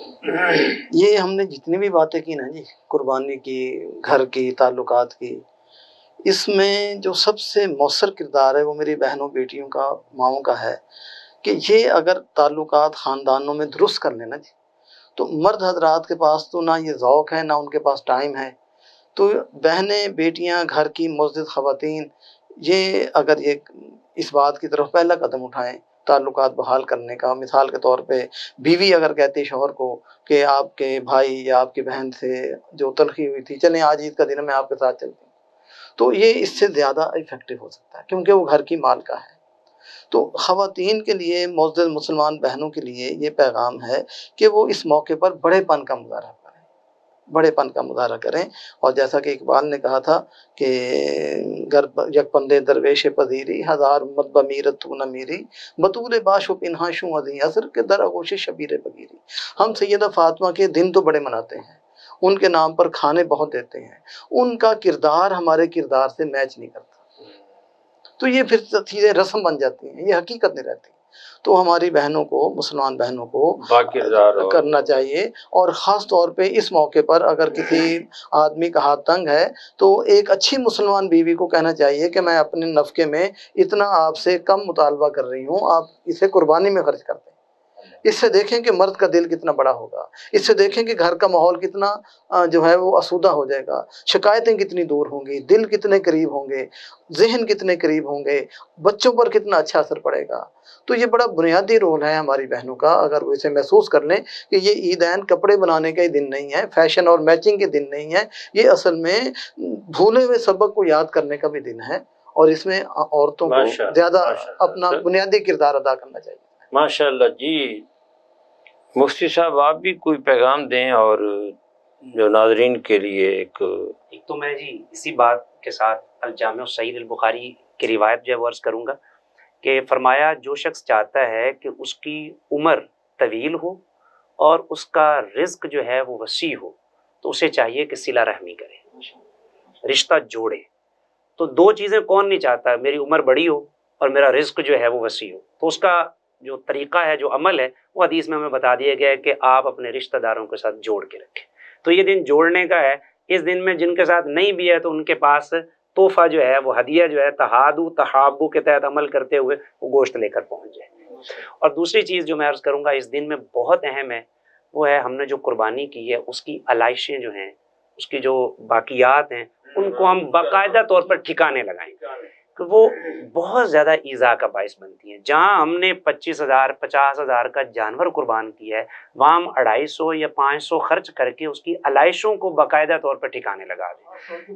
یہ ہم نے جتنی بھی باتیں کی نا جی، قربانی کی، گھر کی، تعلقات کی، اس میں جو سب سے مؤثر کردار ہے وہ میری بہنوں بیٹیوں کا، ماؤں کا ہے کہ یہ اگر تعلقات خاندانوں میں درست کر لینا جی، تو مرد حضرات کے پاس تو نہ یہ ذوق ہے نہ ان کے پاس ٹائم ہے، تو بہنیں بیٹیاں گھر کی معزز خواتین یہ اگر یہ اس بات کی طرف پہلا قدم اٹھائیں تعلقات بحال کرنے کا. مثال کے طور پہ بیوی اگر کہتی شوہر کو کہ آپ کے بھائی یا آپ کی بہن سے جو تلخی ہوئی تھی چلیں آج عید کا دن میں آپ کے ساتھ چلتی ہوں، تو یہ اس سے زیادہ افیکٹو ہو سکتا ہے کیونکہ وہ گھر کی مالکہ ہے. تو خواتین کے لیے، معزز مسلمان بہنوں کے لیے یہ پیغام ہے کہ وہ اس موقع پر بڑے پن کا مظاہرہ کریں، بڑے پن کا مظاہرہ کریں. اور جیسا کہ اقبال نے کہا تھا کہ گر یک پندے درویش پذیری ہزار امت بمیرت تو نہ میری بطول باش و پنہا شوں ازیں عصر کے در آغوش شبیر بگیری. ہم سیدہ فاطمہ کے دن تو بڑے مناتے ہیں، ان کے نام پر کھانے بہت دیتے ہیں، ان کا کردار ہمارے کردار سے میچ نہیں کرتا، تو یہ پھر چیزیں رسم بن جاتی ہیں، یہ حقیقت نہیں رہتی. تو ہماری بہنوں کو، مسلمان بہنوں کو کرنا چاہیے. اور خاص طور پہ اس موقع پر اگر کسی آدمی کا ہاتھ تنگ ہے تو ایک اچھی مسلمان بیوی کو کہنا چاہیے کہ میں اپنے نفقے میں اتنا آپ سے کم مطالبہ کر رہی ہوں، آپ اسے قربانی میں خرچ کر دیں. اس سے دیکھیں کہ مرد کا دل کتنا بڑا ہوگا، اس سے دیکھیں کہ گھر کا ماحول کتنا جو ہے وہ آسودہ ہو جائے گا، شکایتیں کتنی دور ہوں گی، دل کتنے قریب ہوں گے، ذہن کتنے قریب ہوں گے، بچوں پر کتنا اچھا اثر پڑے گا. تو یہ بڑا بنیادی رول ہے ہماری بہنوں کا. اگر وہ اسے محسوس کر لیں کہ یہ عیدین کپڑے بنانے کا ہی دن نہیں ہے، فیشن اور میچنگ کے دن نہیں ہے، یہ اصل میں بھولے ہوئے سبق کو یاد کرنے کا بھی دن ہے، اور اس میں عورتوں کو زیادہ اپنا بنیادی کردار ادا کرنا چاہیے. ماشاءاللہ. جی مفتی صاحب آپ بھی کوئی پیغام دیں اور جو ناظرین کے لیے. ایک تو میں جی اسی بات کے ساتھ الجامع الصحیح البخاری کی روایت جو ہے وہ عرض کروں گا کہ فرمایا جو شخص چاہتا ہے کہ اس کی عمر طویل ہو اور اس کا رزق جو ہے وہ وسیع ہو تو اسے چاہیے کہ صلہ رحمی کرے، رشتہ جوڑے. تو دو چیزیں کون نہیں چاہتا، میری عمر بڑی ہو اور میرا رزق جو ہے وہ وسیع ہو. تو اس کا جو طریقہ ہے، جو عمل ہے، وہ حدیث میں ہمیں بتا دیا گیا ہے کہ آپ اپنے رشتہ داروں کے ساتھ جوڑ کے رکھیں. تو یہ دن جوڑنے کا ہے. اس دن میں جن کے ساتھ نہیں بھی ہے تو ان کے پاس تحفہ جو ہے وہ ہدیہ جو ہے تہادو تحابو کے تحت عمل کرتے ہوئے وہ گوشت لے کر پہنچ جائے. اور دوسری چیز جو میں عرض کروں گا اس دن میں بہت اہم ہے، وہ ہے ہم نے جو قربانی کی ہے اس کی علائشیں جو ہیں، اس کی جو باقیات ہیں، ان کو ہم باقاعدہ طور پر ٹھکانے لگائیں کہ وہ بہت زیادہ ایذا کا باعث بنتی ہیں. جہاں ہم نے 25,000 50,000 کا جانور قربان کیا ہے، وہاں ہم 250 یا 500 خرچ کر کے اس کی علائشوں کو باقاعدہ طور پر ٹھکانے لگا دیں.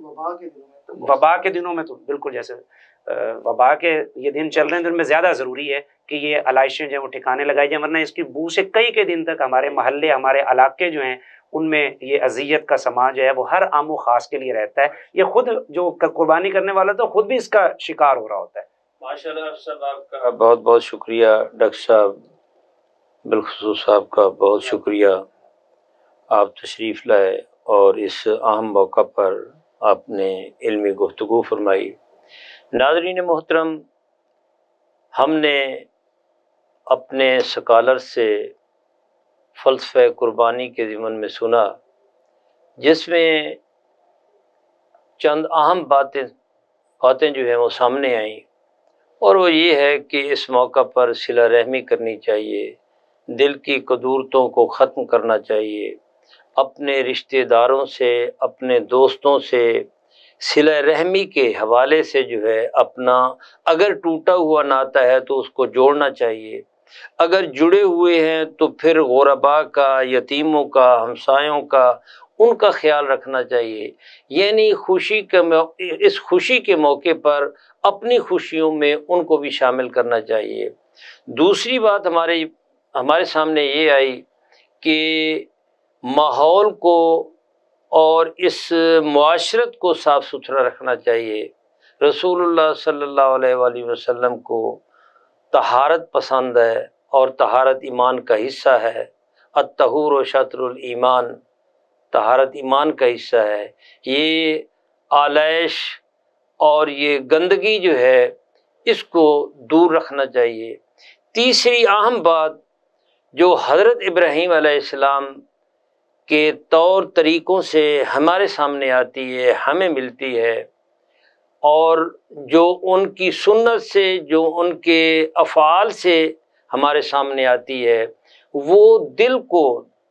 وبا کے دنوں میں تو بالکل، جیسے وبا کے یہ دن چل رہے ہیں، دن میں زیادہ ضروری ہے کہ یہ علائشیں جو ہیں وہ ٹھکانے لگائی جائیں، ورنہ اس کی بو سے کئی کے دن تک ہمارے محلے، ہمارے علاقے جو ہیں ان میں یہ اذیت کا سماج جو ہے وہ ہر عام و خاص کے لیے رہتا ہے. یہ خود جو قربانی کرنے والا تو خود بھی اس کا شکار ہو رہا ہوتا ہے. ماشاءاللہ صاحب آپ کا بہت بہت شکریہ ڈاکٹر صاحب. بالخصوص آپ کا بہت شکریہ، آپ تشریف لائے اور اس اہم موقع پر آپ نے علمی گفتگو فرمائی۔ ناظرین محترم، ہم نے اپنے سکالر سے فلسفہ قربانی کے ضمن میں سنا، جس میں چند اہم باتیں جو ہیں وہ سامنے آئیں، اور وہ یہ ہے کہ اس موقع پر صلہ رحمی کرنی چاہیے، دل کی قدورتوں کو ختم کرنا چاہیے، اپنے رشتہ داروں سے، اپنے دوستوں سے صلہ رحمی کے حوالے سے جو ہے اپنا اگر ٹوٹا ہوا ناتا ہے تو اس کو جوڑنا چاہیے، اگر جڑے ہوئے ہیں تو پھر غرباء کا، یتیموں کا، ہمسایوں کا، ان کا خیال رکھنا چاہیے، یعنی اس خوشی کے موقع پر اپنی خوشیوں میں ان کو بھی شامل کرنا چاہیے۔ دوسری بات ہمارے سامنے یہ آئی کہ ماحول کو اور اس معاشرت کو صاف ستھرا رکھنا چاہیے۔ رسول اللہ صلی اللہ علیہ وآلہ وسلم کو طہارت پسند ہے اور طہارت ایمان کا حصہ ہے۔ الطہور شطر الایمان، طہارت ایمان کا حصہ ہے۔ یہ آلائش اور یہ گندگی جو ہے اس کو دور رکھنا چاہیے۔ تیسری اہم بات جو حضرت ابراہیم علیہ السلام کے طور طریقوں سے ہمارے سامنے آتی ہے، ہمیں ملتی ہے، اور جو ان کی سنت سے، جو ان کے افعال سے ہمارے سامنے آتی ہے، وہ دل کو،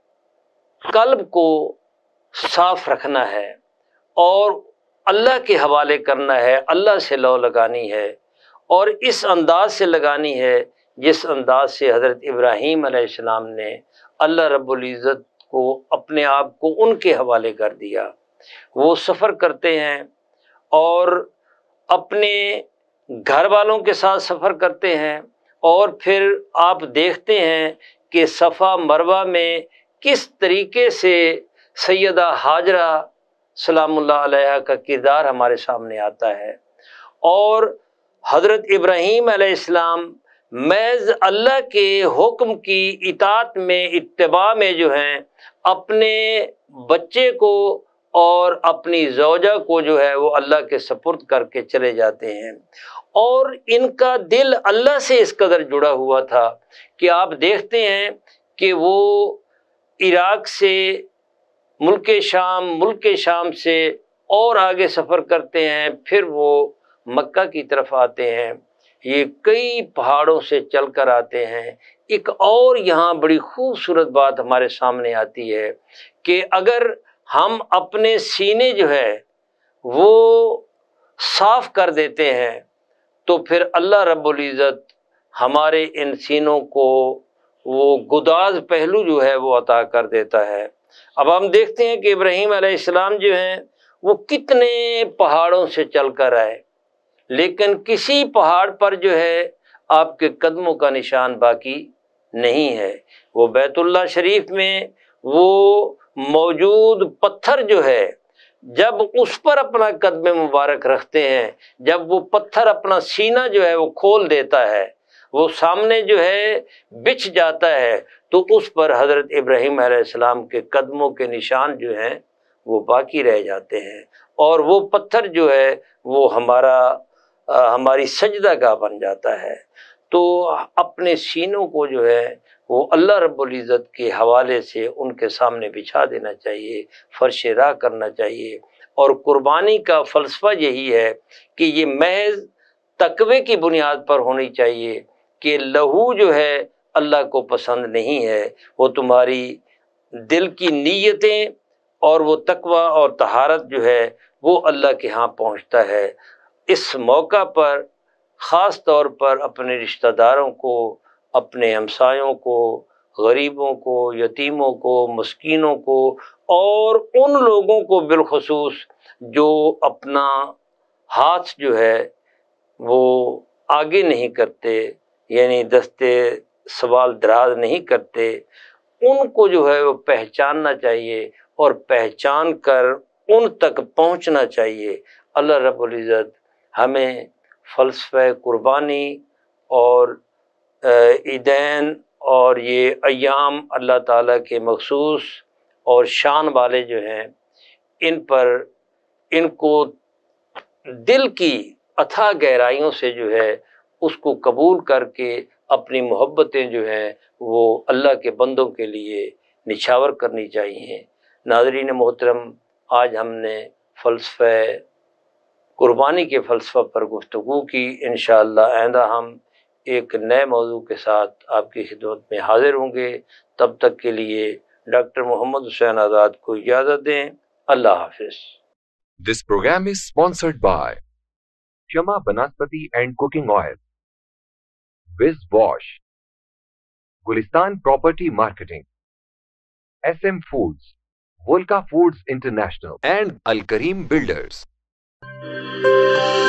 قلب کو صاف رکھنا ہے اور اللہ کے حوالے کرنا ہے، اللہ سے لو لگانی ہے، اور اس انداز سے لگانی ہے جس انداز سے حضرت ابراہیم علیہ السلام نے اللہ رب العزت کو اپنے آپ کو ان کے حوالے کر دیا۔ وہ سفر کرتے ہیں اور اپنے گھر والوں کے ساتھ سفر کرتے ہیں، اور پھر آپ دیکھتے ہیں کہ صفا مروہ میں کس طریقے سے سیدہ ہاجرہ سلام اللہ علیہا کا کردار ہمارے سامنے آتا ہے، اور حضرت ابراہیم علیہ السلام محض اللہ کے حکم کی اطاعت میں، اتباع میں جو ہیں اپنے بچے کو اور اپنی زوجہ کو جو ہے وہ اللہ کے سپرد کر کے چلے جاتے ہیں، اور ان کا دل اللہ سے اس قدر جڑا ہوا تھا کہ آپ دیکھتے ہیں کہ وہ عراق سے ملک شام سے اور آگے سفر کرتے ہیں، پھر وہ مکہ کی طرف آتے ہیں، یہ کئی پہاڑوں سے چل کر آتے ہیں۔ ایک اور یہاں بڑی خوبصورت بات ہمارے سامنے آتی ہے کہ اگر ہم اپنے سینے جو ہے وہ صاف کر دیتے ہیں تو پھر اللہ رب العزت ہمارے ان سینوں کو وہ گداز پہلو جو ہے وہ عطا کر دیتا ہے۔ اب ہم دیکھتے ہیں کہ ابراہیم علیہ السلام جو ہیں وہ کتنے پہاڑوں سے چل کر آئے، لیکن کسی پہاڑ پر جو ہے آپ کے قدموں کا نشان باقی نہیں ہے۔ وہ بیت اللہ شریف میں وہ موجود پتھر جو ہے، جب اس پر اپنا قدم مبارک رکھتے ہیں، جب وہ پتھر اپنا سینہ جو ہے وہ کھول دیتا ہے، وہ سامنے جو ہے بچھ جاتا ہے، تو اس پر حضرت ابراہیم علیہ السلام کے قدموں کے نشان جو ہیں وہ باقی رہ جاتے ہیں، اور وہ پتھر جو ہے وہ ہماری سجدہ گاہ بن جاتا ہے۔ تو اپنے سینوں کو جو ہے وہ اللہ رب العزت کے حوالے سے ان کے سامنے بچھا دینا چاہیے، فرش راہ کرنا چاہیے، اور قربانی کا فلسفہ یہی ہے کہ یہ محض تقوی کی بنیاد پر ہونی چاہیے کہ لہو جو ہے اللہ کو پسند نہیں ہے، وہ تمہاری دل کی نیتیں اور وہ تقوی اور طہارت جو ہے وہ اللہ کے ہاں پہنچتا ہے۔ اس موقع پر خاص طور پر اپنے رشتہ داروں کو، اپنے ہمسایوں کو، غریبوں کو، یتیموں کو، مسکینوں کو، اور ان لوگوں کو بالخصوص جو اپنا ہاتھ جو ہے وہ آگے نہیں کرتے، یعنی دستے سوال دراز نہیں کرتے، ان کو جو ہے وہ پہچاننا چاہیے اور پہچان کر ان تک پہنچنا چاہیے۔ اللہ رب العزت ہمیں فلسفہ قربانی اور عیدین اور یہ ایام اللہ تعالیٰ کے مخصوص اور شان والے جو ہیں، ان پر ان کو دل کی اتھا گہرائیوں سے جو ہے اس کو قبول کر کے اپنی محبتیں جو ہیں وہ اللہ کے بندوں کے لیے نچھاور کرنی چاہیے۔ ناظرین محترم، آج ہم نے فلسفہ قربانی کے فلسفہ پر گفتگو کی۔ انشاءاللہ آئندہ ہم ایک نئے موضوع کے ساتھ آپ کی خدمت میں حاضر ہوں گے۔ تب تک کے لیے ڈاکٹر محمد حسین آزاد کو اجازت دیں۔ اللہ حافظ۔ This program is sponsored by Shama Banaspati and Cooking Oil, Wiz Wash, Gulistan Property Marketing, SM Foods, Volca Foods International, and Al Kareem Builders.